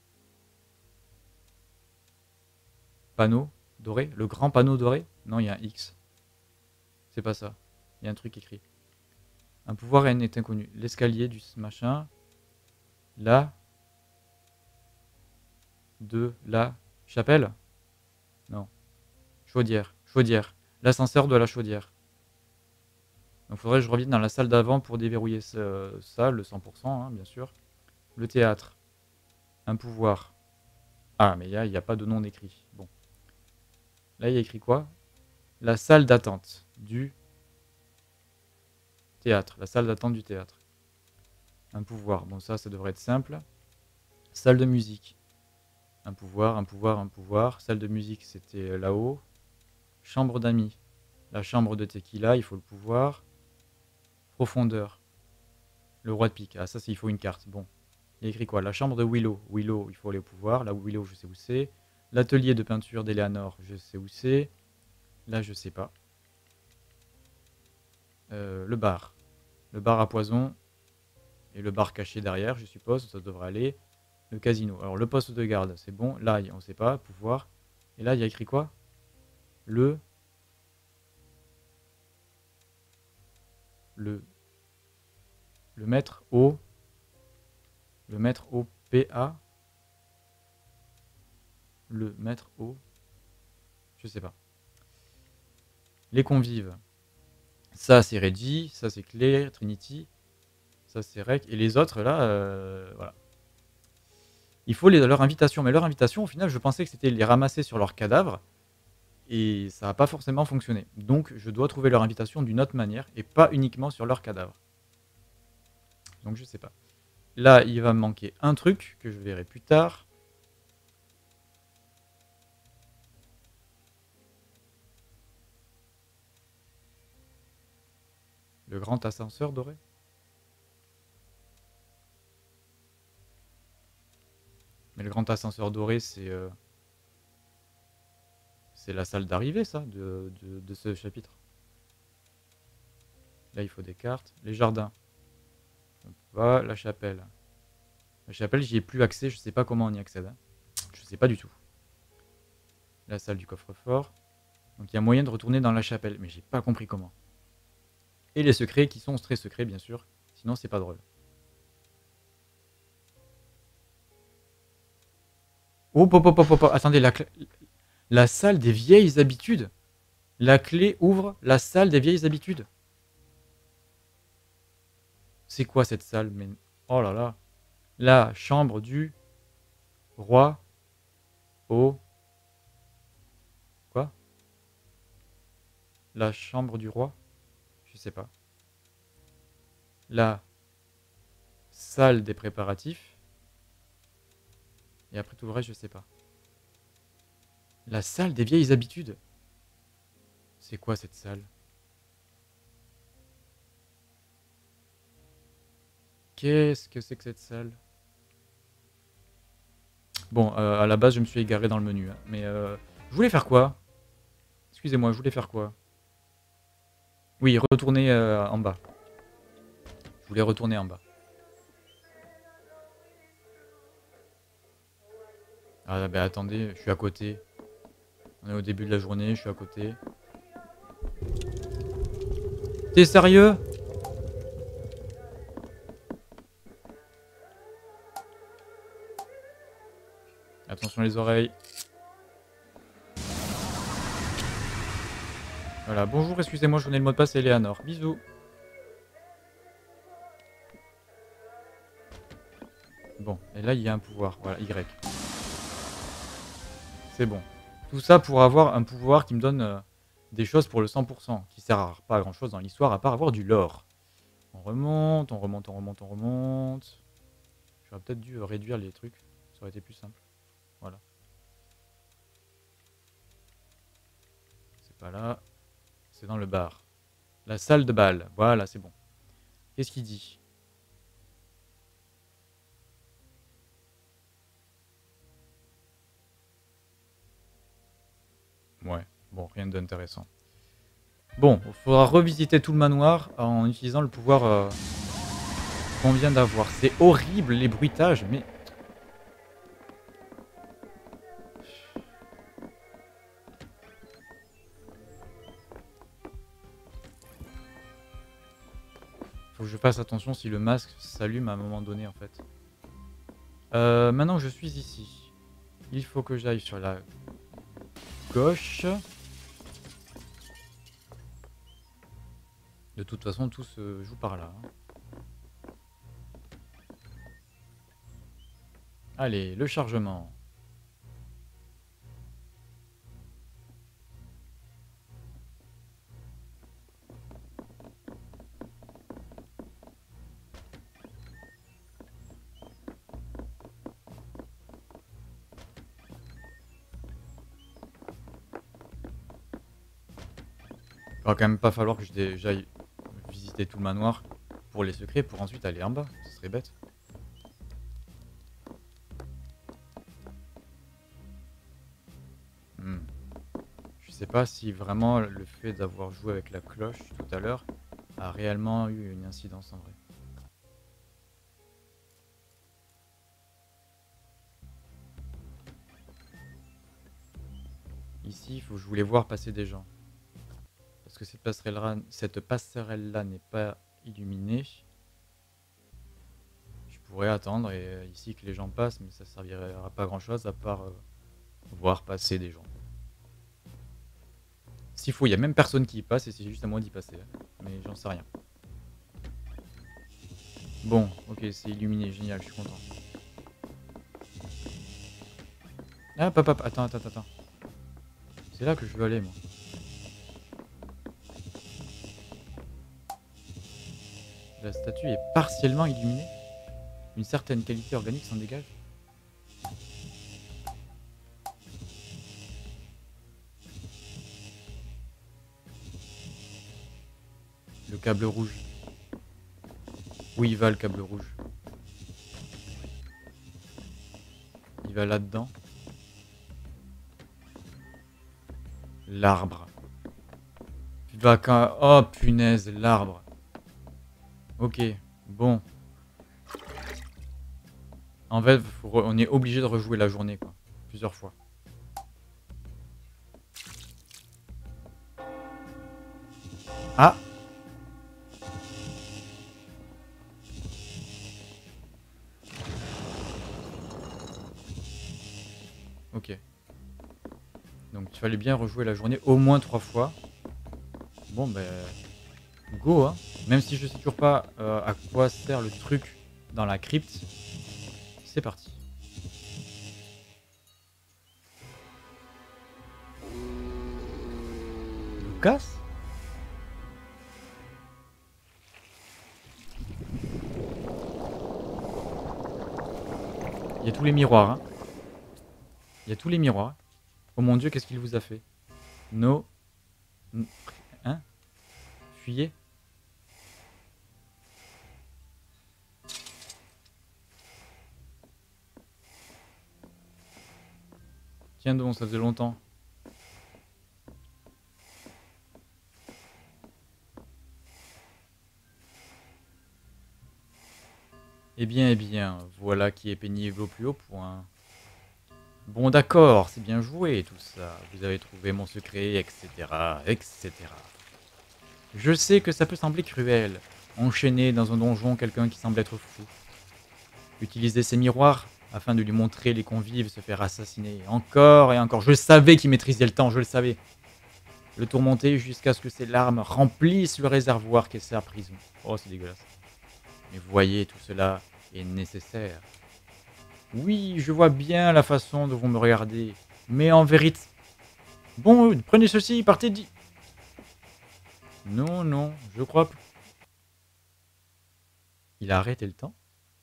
Panneau doré. Le grand panneau doré. Non, il y a un X. C'est pas ça. Il y a un truc écrit. Un pouvoir est inconnu. L'escalier du machin. Là. De la chapelle. Non. Chaudière. Chaudière. L'ascenseur de la chaudière. Donc il faudrait que je revienne dans la salle d'avant pour déverrouiller ce, ça, le cent pour cent, hein, bien sûr. Le théâtre. Un pouvoir. Ah, mais là, il n'y a pas de nom écrit. Bon. Là, il y a écrit quoi? La salle d'attente du théâtre. La salle d'attente du théâtre. Un pouvoir. Bon, ça, ça devrait être simple. Salle de musique. Un pouvoir, un pouvoir, un pouvoir. Salle de musique, c'était là-haut. Chambre d'amis. La chambre de Tequila, il faut le pouvoir. Profondeur. Le roi de pique. Ah, ça, il faut une carte. Bon. Il Il y a écrit quoi? La chambre de Willow. Willow, il faut aller au pouvoir. Là, Willow, je sais où c'est. L'atelier de peinture d'Eleanor, je sais où c'est. Là, je sais pas. Euh, le bar. Le bar à poison. Et le bar caché derrière, je suppose. Ça devrait aller. Le casino. Alors, le poste de garde, c'est bon. Là, on sait pas. Pouvoir. Et là, il y a écrit quoi? Le... Le... Le maître au... Le maître au P A. Le maître au... Je sais pas. Les convives. Ça, c'est Reggie. Ça, c'est Claire, Trinity. Ça, c'est Rec. Et les autres, là, euh, voilà. Il faut les, leur invitation. Mais leur invitation, au final, je pensais que c'était les ramasser sur leur cadavre. Et ça n'a pas forcément fonctionné. Donc, je dois trouver leur invitation d'une autre manière. Et pas uniquement sur leur cadavre. Donc, je sais pas. Là, il va me manquer un truc que je verrai plus tard. Le grand ascenseur doré. Mais le grand ascenseur doré, c'est... Euh, c'est la salle d'arrivée, ça, de, de, de ce chapitre. Là, il faut des cartes. Les jardins. On peut pas. La chapelle. La chapelle, j'y ai plus accès. Je sais pas comment on y accède. Hein. Je sais pas du tout. La salle du coffre-fort. Donc, il y a moyen de retourner dans la chapelle. Mais j'ai pas compris comment. Et les secrets qui sont très secrets, bien sûr. Sinon, c'est pas drôle. Oh, pop, pop, pop, pop. Attendez, la, la salle des vieilles habitudes. La clé ouvre la salle des vieilles habitudes. C'est quoi cette salle? Mais... Oh là là. La chambre du roi au... Quoi? La chambre du roi? Je sais pas. La salle des préparatifs. Et après tout le reste, je sais pas. La salle des vieilles habitudes. C'est quoi cette salle? Qu'est-ce que c'est que cette salle? Bon, euh, à la base, je me suis égaré dans le menu. Hein, mais euh, je voulais faire quoi? Excusez-moi, je voulais faire quoi? Oui, retourner euh, en bas. Je voulais retourner en bas. Ah bah attendez, je suis à côté. On est au début de la journée, je suis à côté. T'es sérieux? Attention les oreilles. Voilà, bonjour, excusez-moi, je connais le mot de passe, c'est Eleanor. Bisous. Bon, et là il y a un pouvoir, voilà, Y. C'est bon. Tout ça pour avoir un pouvoir qui me donne euh, des choses pour le cent pour cent, qui sert à pas à grand chose dans l'histoire à part avoir du lore. On remonte, on remonte, on remonte, on remonte. J'aurais peut-être dû euh, réduire les trucs, ça aurait été plus simple. Voilà. C'est pas là, c'est dans le bar. La salle de bal, voilà, c'est bon. Qu'est-ce qu'il dit? Ouais, bon, rien d'intéressant. Bon, il faudra revisiter tout le manoir en utilisant le pouvoir euh, qu'on vient d'avoir. C'est horrible les bruitages, mais... Faut que je fasse attention si le masque s'allume à un moment donné en fait. Euh, maintenant que je suis ici, il faut que j'aille sur la gauche. De toute façon, tout se joue par là. Hein. Allez, le chargement. Il va quand même pas falloir que j'aille visiter tout le manoir pour les secrets pour ensuite aller en bas. Ce serait bête. sais pas si vraiment le fait d'avoir joué avec la cloche tout à l'heure a réellement eu une incidence en vrai. Ici, il faut que je voulais voir passer des gens. Parce que cette passerelle-là cette passerelle-là n'est pas illuminée. Je pourrais attendre et euh, ici que les gens passent, mais ça servirait à pas grand-chose à part euh, voir passer des gens. S'il faut, il n'y a même personne qui y passe et c'est juste à moi d'y passer. Mais j'en sais rien. Bon, ok, c'est illuminé, génial, je suis content. Ah, papa, attends, attends, attends. C'est là que je veux aller, moi. La statue est partiellement illuminée. Une certaine qualité organique s'en dégage. Le câble rouge. Où il va le câble rouge? Il va là-dedans. L'arbre. Tu vas quand... Oh punaise, l'arbre. Ok, bon. En fait, faut re- on est obligé de rejouer la journée, quoi. Plusieurs fois. Ah! Ok. Donc il fallait bien rejouer la journée au moins trois fois. Bon ben... Go, hein. Même si je sais toujours pas euh, à quoi sert le truc dans la crypte. C'est parti. Lucas? Il y a tous les miroirs, hein. Il y a tous les miroirs. Oh mon dieu, qu'est-ce qu'il vous a fait? No... Hein? Fuyez? Tiens donc, ça faisait longtemps. Eh bien, eh bien, voilà qui est pénible au plus haut point. Bon d'accord, c'est bien joué tout ça. Vous avez trouvé mon secret, et cetera, et cetera. Je sais que ça peut sembler cruel. Enchaîner dans un donjon quelqu'un qui semble être fou. Utiliser ses miroirs afin de lui montrer les convives se faire assassiner. Encore et encore. Je savais qu'il maîtrisait le temps, je le savais. Le tourmenter jusqu'à ce que ses larmes remplissent le réservoir qu'est sa prison. Oh, c'est dégueulasse. Mais voyez, tout cela est nécessaire. Oui, je vois bien la façon dont vous me regardez. Mais en vérité... Bon, prenez ceci, partez d'y... Non, non, je crois plus. Il a arrêté le temps?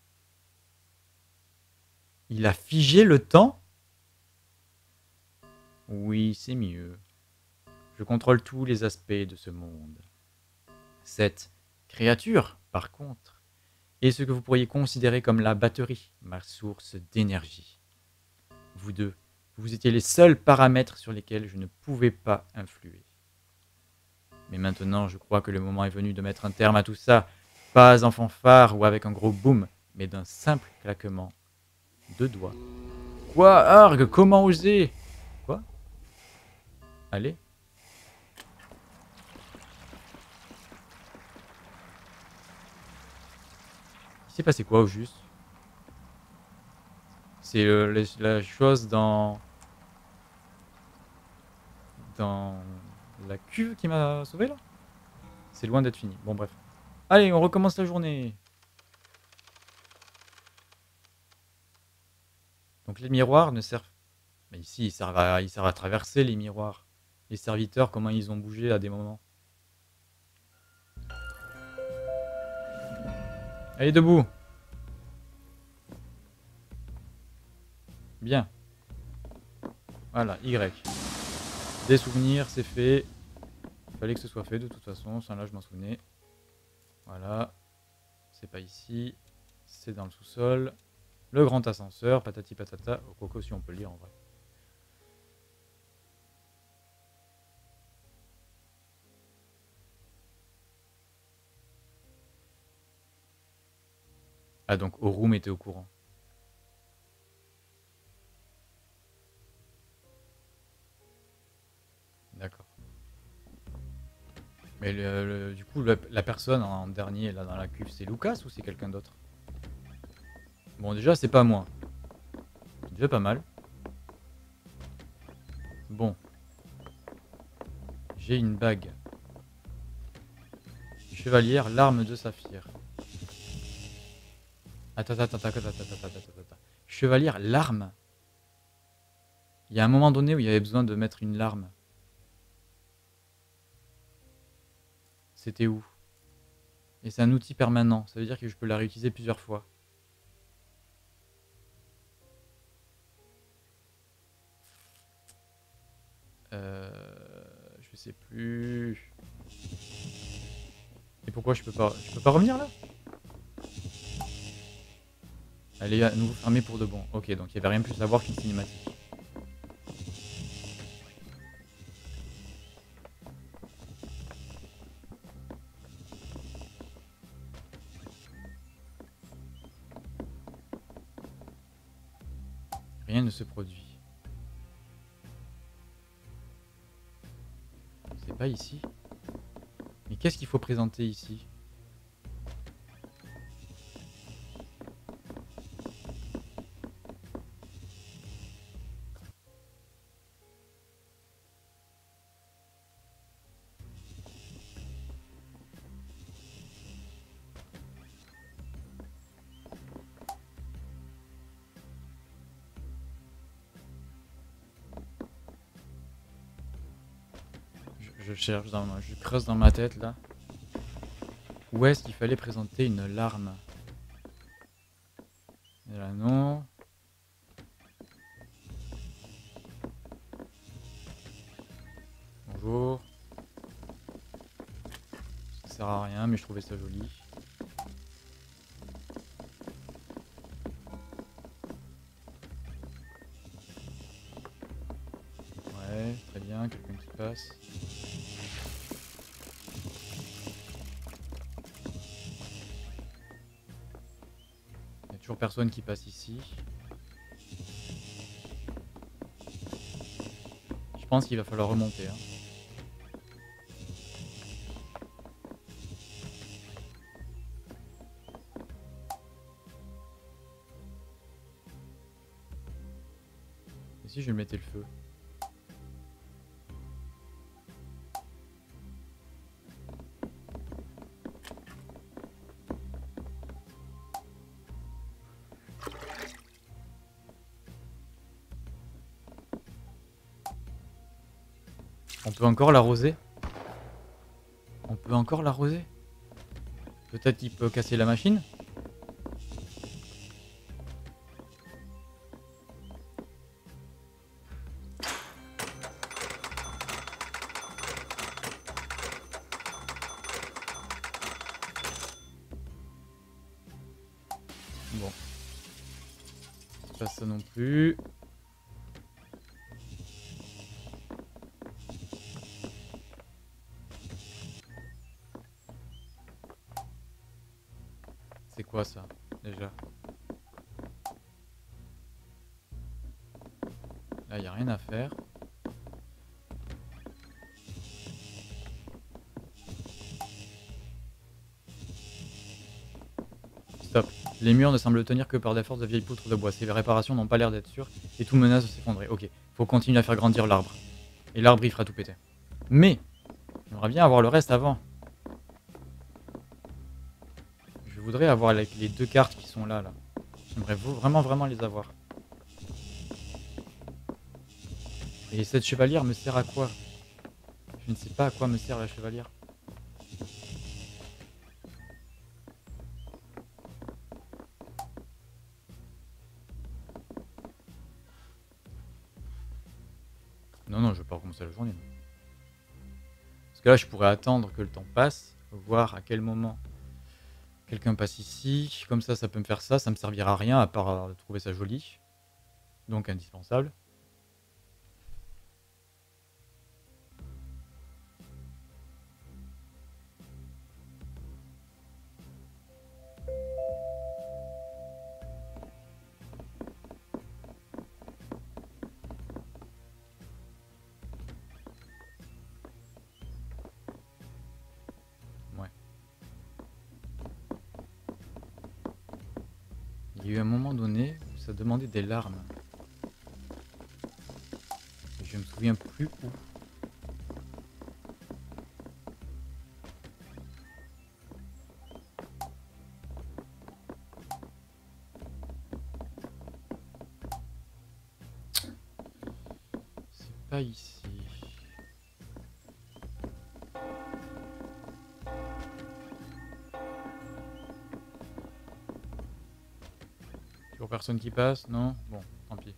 Il a figé le temps? Oui, c'est mieux. Je contrôle tous les aspects de ce monde. Cette créature, par contre, est ce que vous pourriez considérer comme la batterie, ma source d'énergie. Vous deux, vous étiez les seuls paramètres sur lesquels je ne pouvais pas influer. Mais maintenant, je crois que le moment est venu de mettre un terme à tout ça, pas en fanfare ou avec un gros boom, mais d'un simple claquement de doigts. Quoi, Arg, comment oser? Quoi? Allez. Il s'est passé quoi au juste? C'est euh, la chose dans... Dans la cuve qui m'a sauvé là? C'est loin d'être fini. Bon bref. Allez, on recommence la journée. Donc les miroirs ne servent... Mais ici, ils servent à, ils servent à traverser les miroirs. Les serviteurs, comment ils ont bougé à des moments. Allez, debout. Bien. Voilà, Y. Des souvenirs, c'est fait. Il fallait que ce soit fait de toute façon. Ça là, je m'en souvenais. Voilà. C'est pas ici. C'est dans le sous-sol. Le grand ascenseur, patati patata. Au coco, si on peut le lire en vrai. Ah, donc Orum était au courant. D'accord. Mais le, le- du coup, le- la personne en dernier là dans la cuve, c'est Lucas ou c'est quelqu'un d'autre? Bon, déjà, c'est pas moi. C'est déjà pas mal. Bon. J'ai une bague. Chevalière, l'arme de saphir. Attends, attends, attends, attends, attends, attends, attends, attends. Chevalière, l'arme. Il y a un moment donné où il y avait besoin de mettre une larme. C'était où? Et c'est un outil permanent. Ça veut dire que je peux la réutiliser plusieurs fois. Euh, je sais plus. Et pourquoi je peux pas? Je peux pas revenir là? Elle est à nouveau fermée pour de bon. Ok, donc il n'y avait rien plus à voir qu'une cinématique. Rien ne se produit. C'est pas ici. Mais qu'est-ce qu'il faut présenter ici? je, je cherche dans ma... Je creuse dans ma tête là. Où est-ce qu'il fallait présenter une larme? Et là non. Bonjour. Ça sert à rien mais je trouvais ça joli. Ouais, très bien, quelqu'un qui passe. Il n'y a toujours personne qui passe ici. Je pense qu'il va falloir remonter. Hein. Et si je mettais le feu? On peut encore l'arroser? On peut encore l'arroser? Peut-être qu'il peut casser la machine? Bon. C'est pas ça non plus. C'est quoi ça, déjà? Là, il n'y a rien à faire. Stop. Les murs ne semblent tenir que par des forces de vieilles poutres de bois. Ces réparations n'ont pas l'air d'être sûres et tout menace de s'effondrer. Ok, faut continuer à faire grandir l'arbre. Et l'arbre, il fera tout péter. Mais, j'aimerais bien avoir le reste avant. Je voudrais avoir les, les deux cartes qui sont là, là. J'aimerais vraiment, vraiment les avoir. Et cette chevalière me sert à quoi? Je ne sais pas à quoi me sert la chevalière. Non, non, je veux pas recommencer la journée. Non. Parce que là, je pourrais attendre que le temps passe, voir à quel moment quelqu'un passe ici. Comme ça, ça peut me faire ça. Ça me servira à rien à part à trouver ça joli. Donc indispensable. Il y a eu un moment donné où ça demandait des larmes. Et je me souviens plus où. C'est pas ici. Toujours personne qui passe, non? Bon, tant pis.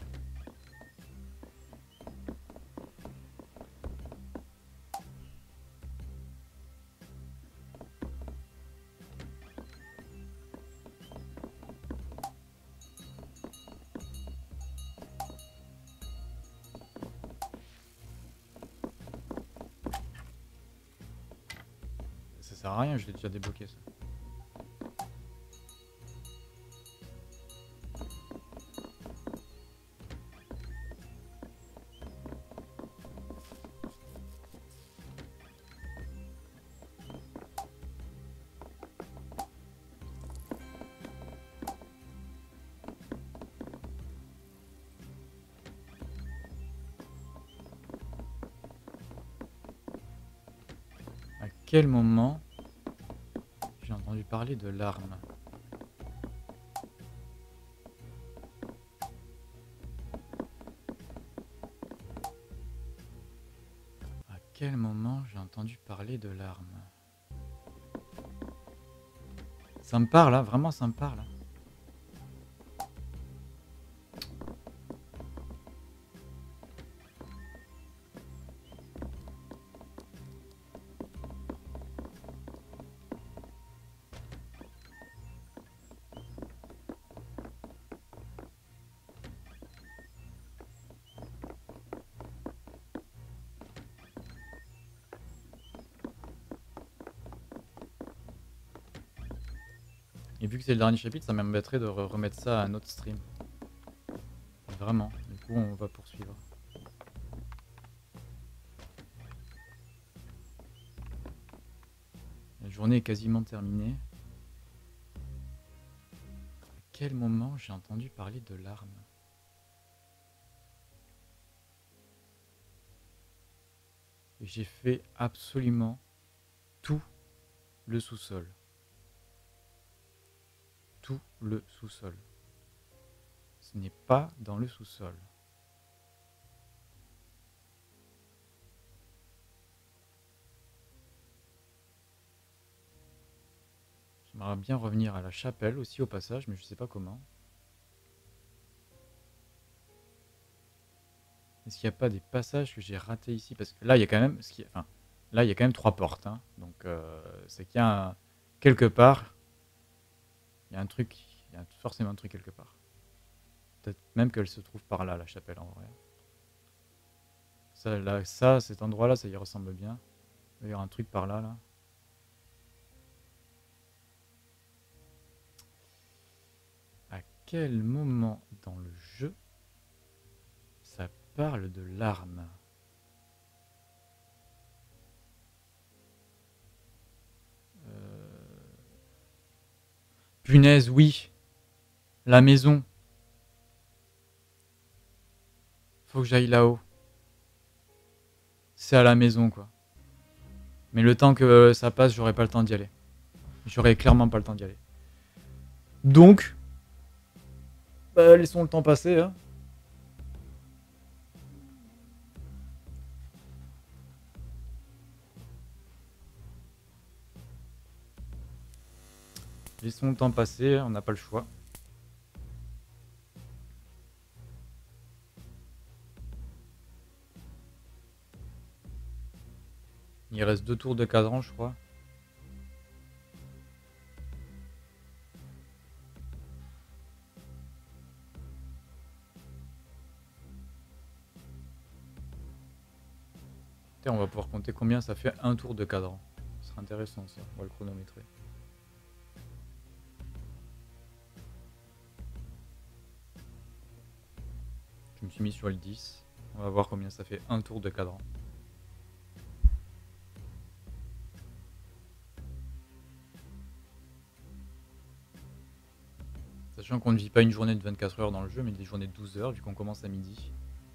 Ça sert à rien, je l'ai déjà débloqué ça. À quel moment j'ai entendu parler de larmes? À quel moment j'ai entendu parler de larmes? Ça me parle, hein, vraiment ça me parle. Hein. Et vu que c'est le dernier chapitre, ça m'embêterait de re remettre ça à un autre stream. Vraiment, du coup on va poursuivre. La journée est quasiment terminée. À quel moment j'ai entendu parler de larmes? Et j'ai fait absolument tout le sous-sol. Tout le sous-sol. Ce n'est pas dans le sous-sol. J'aimerais bien revenir à la chapelle aussi au passage, mais je sais pas comment. Est-ce qu'il n'y a pas des passages que j'ai ratés ici? Parce que là, il y a quand même, ce qui, enfin, là, il y a quand même trois portes. Hein. Donc, euh, c'est qu'il y a un, quelque part, il y a un truc, il y a forcément un truc quelque part. Peut-être même qu'elle se trouve par là, la chapelle en vrai. Ça, là, ça cet endroit-là, ça y ressemble bien. Il y aura un truc par là, là. À quel moment dans le jeu ça parle de larmes? euh... Punaise, oui. La maison. Faut que j'aille là-haut. C'est à la maison, quoi. Mais le temps que ça passe, j'aurai pas le temps d'y aller. J'aurai clairement pas le temps d'y aller. Donc, bah, laissons le temps passer. Hein. Laissons le temps passer, on n'a pas le choix. Il reste deux tours de cadran, je crois. On va pouvoir compter combien ça fait un tour de cadran. Ce sera intéressant ça, on va le chronométrer. Je me suis mis sur le dix. On va voir combien ça fait un tour de cadran. Sachant qu'on ne vit pas une journée de vingt-quatre heures dans le jeu, mais des journées de douze heures, vu qu'on commence à midi.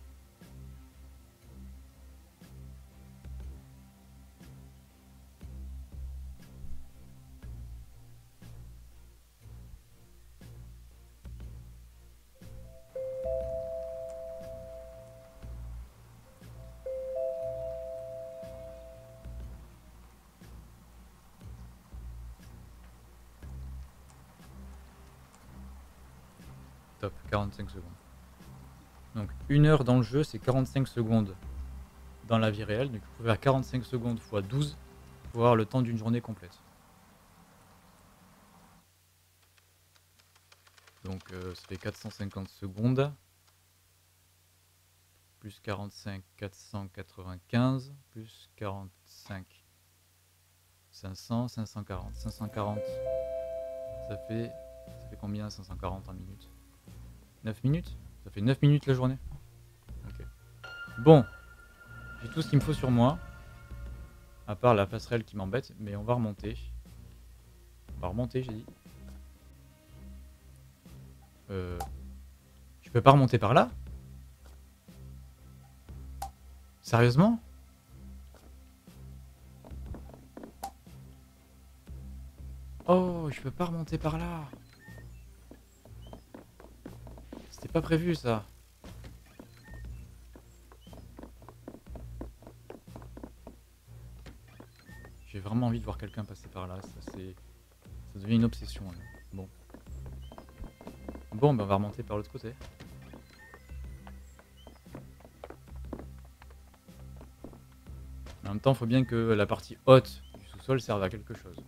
Top, quarante-cinq secondes. Donc une heure dans le jeu, c'est quarante-cinq secondes dans la vie réelle. Donc il faut faire quarante-cinq secondes fois douze pour avoir le temps d'une journée complète. Donc euh, ça fait quatre cent cinquante secondes. Plus quarante-cinq, quatre cent quatre-vingt-quinze. Plus quarante-cinq, cinq cents, cinq cent quarante. cinq cent quarante, ça fait, ça fait combien cinq cent quarante en minutes? neuf minutes? Ça fait neuf minutes la journée. Ok. Bon, j'ai tout ce qu'il me faut sur moi. À part la passerelle qui m'embête, mais on va remonter. On va remonter, j'ai dit. Euh... Je peux pas remonter par là? Sérieusement? Oh, je peux pas remonter par là. C'était pas prévu ça. J'ai vraiment envie de voir quelqu'un passer par là. Ça, c'est... ça devient une obsession. Là. Bon. Bon, ben on va remonter par l'autre côté. En même temps, il faut bien que la partie haute du sous-sol serve à quelque chose.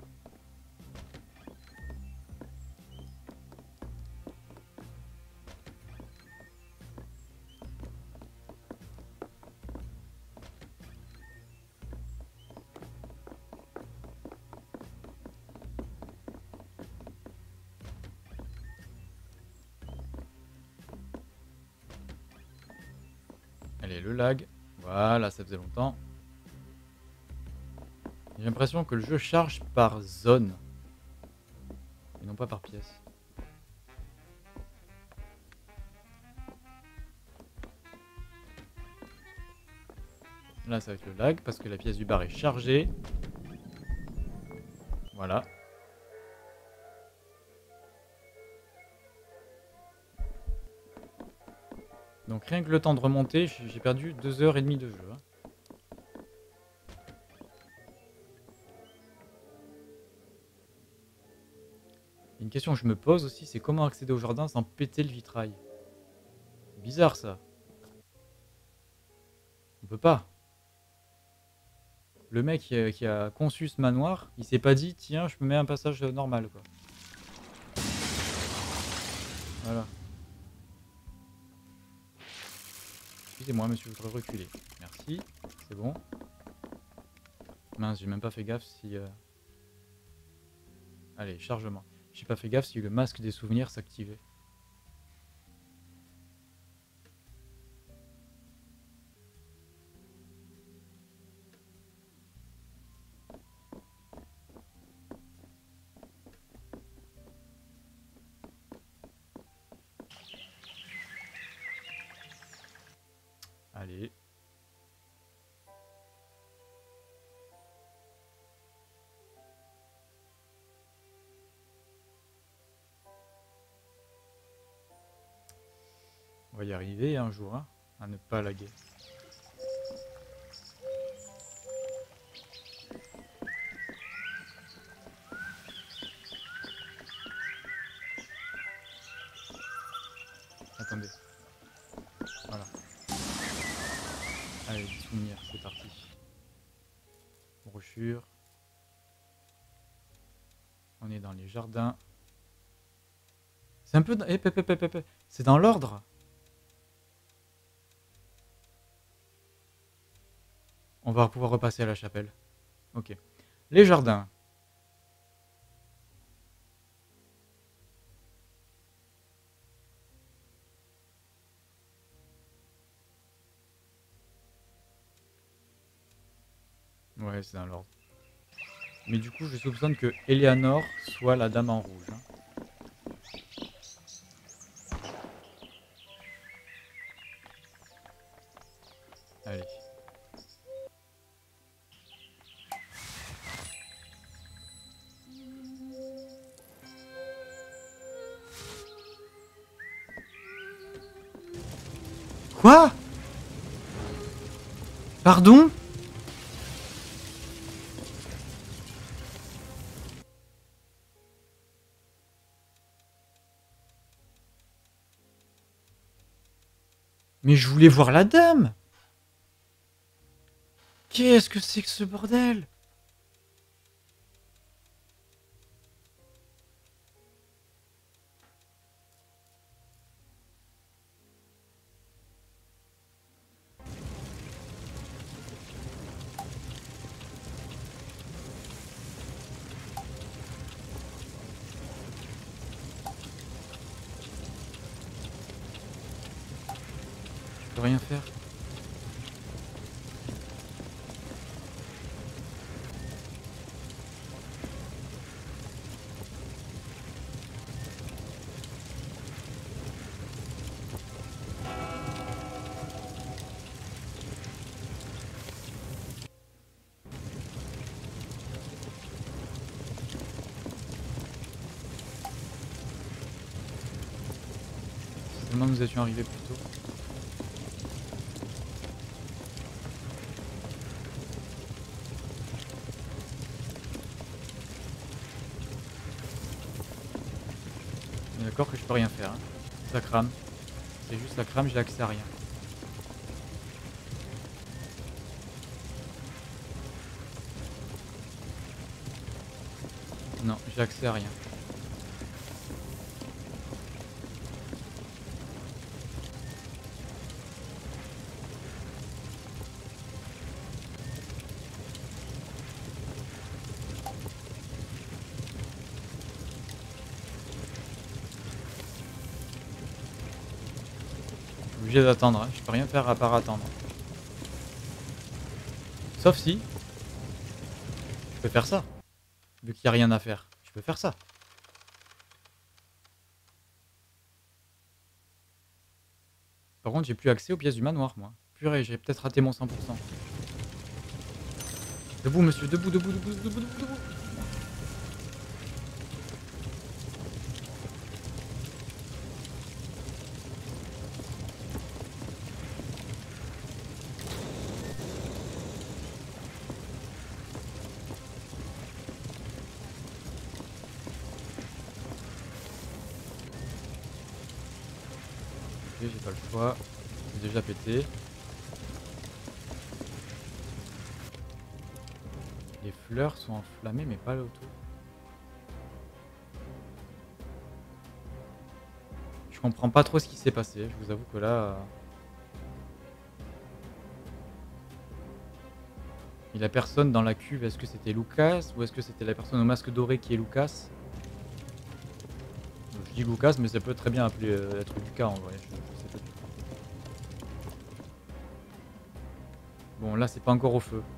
Allez, le lag. Voilà, ça faisait longtemps. J'ai l'impression que le jeu charge par zone. Et non pas par pièce. Là, ça va être le lag parce que la pièce du bar est chargée. Voilà. Donc rien que le temps de remonter, j'ai perdu deux heures et demie de jeu. Hein. Une question que je me pose aussi, c'est comment accéder au jardin sans péter le vitrail. C'est bizarre ça. On peut pas. Le mec qui a, qui a conçu ce manoir, il s'est pas dit tiens je me mets un passage normal quoi. Voilà. Excusez-moi monsieur, je voudrais reculer. Merci, c'est bon. Mince, j'ai même pas fait gaffe si... Euh... Allez, chargement. J'ai pas fait gaffe si le masque des souvenirs s'activait. Allez. On va y arriver un jour, hein, à ne pas laguer. Attendez. Voilà. Allez, souvenir, c'est parti. Brochure. On est dans les jardins. C'est un peu... Eh, c'est dans l'ordre. On va pouvoir repasser à la chapelle. Ok. Les jardins. Ouais, c'est dans l'ordre. Mais du coup, je soupçonne que Eleanor soit la dame en rouge. Hein. Quoi? Pardon? Mais je voulais voir la dame. Qu'est-ce que c'est que ce bordel? Je peux rien faire. Seulement nous étions arrivés plus tôt. On est d'accord que je peux rien faire. Hein. Ça crame. C'est juste ça crame, j'ai accès à rien. Non, j'ai accès à rien. Obligé d'attendre, hein. Je peux rien faire à part attendre. Sauf si je peux faire ça. Vu qu'il n'y a rien à faire, je peux faire ça. Par contre, j'ai plus accès aux pièces du manoir, moi. Purée, j'ai peut-être raté mon cent pour cent. Debout, monsieur, debout, debout, debout, debout, debout, debout. Ok, j'ai pas le choix. J'ai déjà pété. Les fleurs sont enflammées, mais pas là autour. Je comprends pas trop ce qui s'est passé. Je vous avoue que là... Euh... Il a personne dans la cuve. Est-ce que c'était Lucas ou est-ce que c'était la personne au masque doré qui est Lucas? Je dis Lucas, mais ça peut très bien appeler, euh, être Lucas en vrai. Je, je sais pas du tout. Bon, là, c'est pas encore au feu.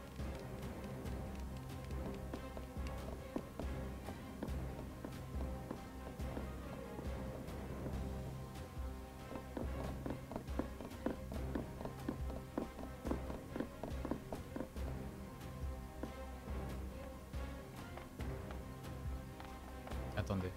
Attendez.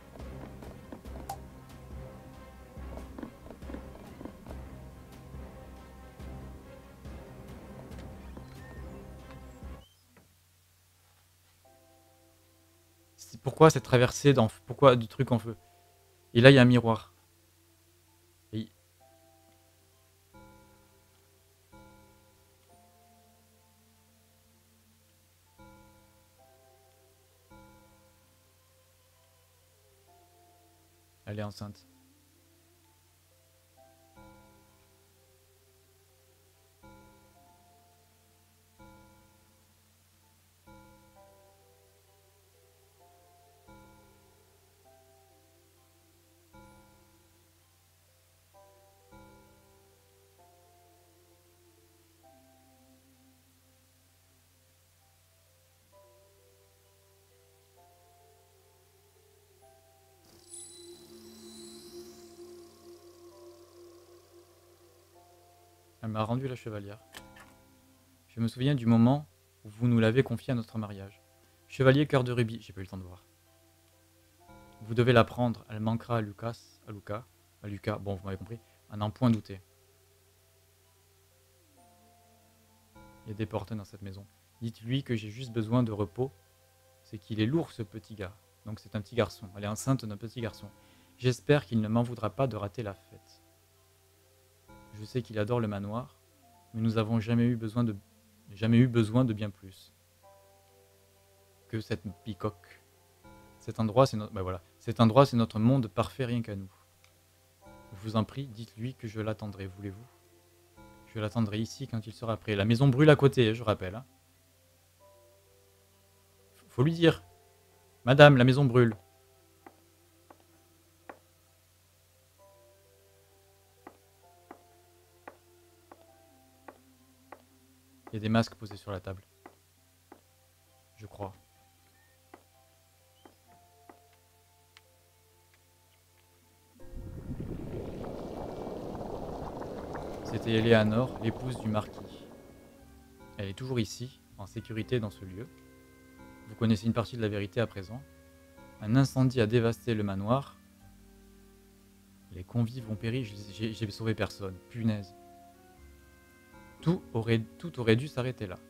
Pourquoi cette traversée dans... Pourquoi du truc en feu? Et là, il y a un miroir. Et... Elle est enceinte. Elle m'a rendu la chevalière. Je me souviens du moment où vous nous l'avez confié à notre mariage. Chevalier cœur de rubis, j'ai pas eu le temps de voir. Vous devez la prendre, elle manquera à Lucas, à Lucas, à Lucas, bon vous m'avez compris, à n'en point douter. Il y a des portes dans cette maison. Dites-lui que j'ai juste besoin de repos. C'est qu'il est lourd, ce petit gars. Donc c'est un petit garçon. Elle est enceinte d'un petit garçon. J'espère qu'il ne m'en voudra pas de rater la fête. Je sais qu'il adore le manoir, mais nous avons jamais eu besoin de, jamais eu besoin de bien plus que cette bicoque. Cet endroit, c'est notre, ben voilà. Cet endroit, c'est notre monde parfait rien qu'à nous. Je vous en prie, dites-lui que je l'attendrai, voulez-vous? Je l'attendrai ici quand il sera prêt. La maison brûle à côté, je rappelle. Hein. Faut lui dire. Madame, la maison brûle. Il y a des masques posés sur la table. Je crois. C'était Eleanor, l'épouse du marquis. Elle est toujours ici, en sécurité dans ce lieu. Vous connaissez une partie de la vérité à présent. Un incendie a dévasté le manoir. Les convives ont péri, j'ai sauvé personne. Punaise. Tout aurait, tout aurait dû s'arrêter là.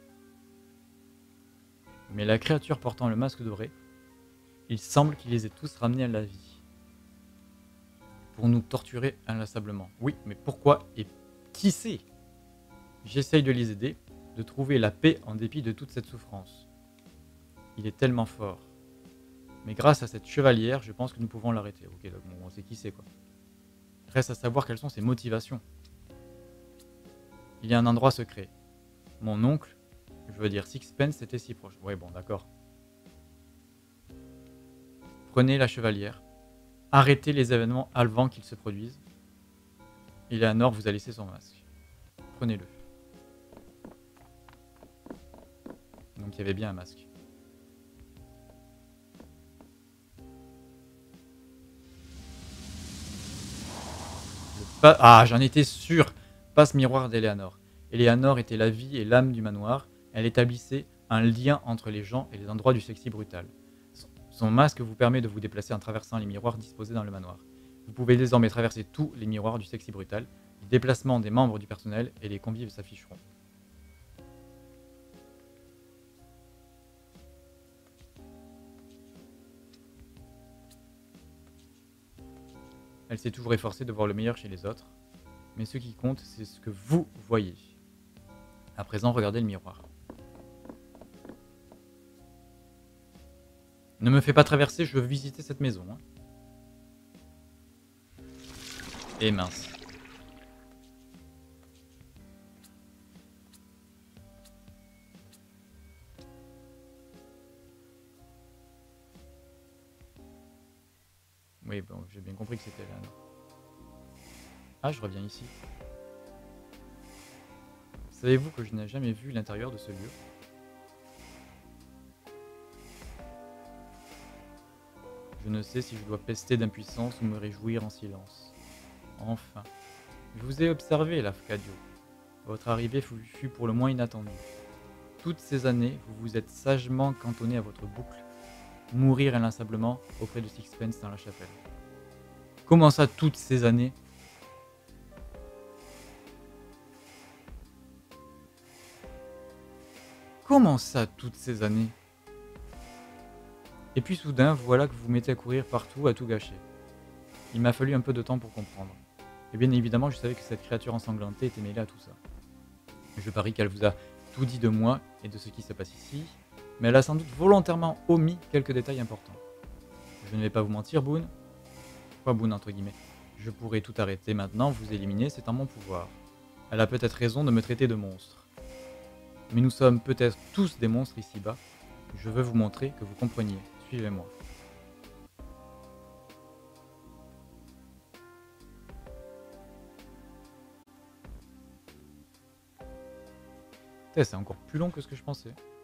Mais la créature portant le masque doré, il semble qu'il les ait tous ramenés à la vie. Pour nous torturer inlassablement. Oui, mais pourquoi et qui sait? J'essaye de les aider, de trouver la paix en dépit de toute cette souffrance. Il est tellement fort. Mais grâce à cette chevalière, je pense que nous pouvons l'arrêter. Ok, donc bon, on sait qui c'est quoi. Reste à savoir quelles sont ses motivations. Il y a un endroit secret. Mon oncle, je veux dire Sixpence, était si proche. Ouais, bon, d'accord. Prenez la chevalière. Arrêtez les événements avant qu'ils se produisent. Eleanor vous a laissé son masque. Prenez-le. Donc il y avait bien un masque. Pa ah, j'en étais sûr. Passe miroir d'Eleanor. Eleanor était la vie et l'âme du manoir. Elle établissait un lien entre les gens et les endroits du sexy brutal. Son masque vous permet de vous déplacer en traversant les miroirs disposés dans le manoir. Vous pouvez désormais traverser tous les miroirs du sexy brutal. Les déplacements des membres du personnel et les convives s'afficheront. Elle s'est toujours efforcée de voir le meilleur chez les autres. Mais ce qui compte, c'est ce que vous voyez. À présent, regardez le miroir. Ne me fais pas traverser, je veux visiter cette maison. Hein. Et mince. Oui, bon, j'ai bien compris que c'était là. Non. Ah, je reviens ici. Savez-vous que je n'ai jamais vu l'intérieur de ce lieu? Je ne sais si je dois pester d'impuissance ou me réjouir en silence. Enfin, je vous ai observé, Lafcadio. Votre arrivée fut pour le moins inattendue. Toutes ces années, vous vous êtes sagement cantonné à votre boucle, mourir inlassablement auprès de Sixpence dans la chapelle. Comment ça, toutes ces années? Comment ça, toutes ces années? Et puis soudain, voilà que vous vous mettez à courir partout, à tout gâcher. Il m'a fallu un peu de temps pour comprendre. Et bien évidemment, je savais que cette créature ensanglantée était mêlée à tout ça. Je parie qu'elle vous a tout dit de moi et de ce qui se passe ici, mais elle a sans doute volontairement omis quelques détails importants. Je ne vais pas vous mentir, Boone. Quoi, Boone, entre guillemets. Je pourrais tout arrêter maintenant, vous éliminer, c'est en mon pouvoir. Elle a peut-être raison de me traiter de monstre. Mais nous sommes peut-être tous des monstres ici-bas. Je veux vous montrer que vous compreniez. Suivez-moi. C'est encore plus long que ce que je pensais.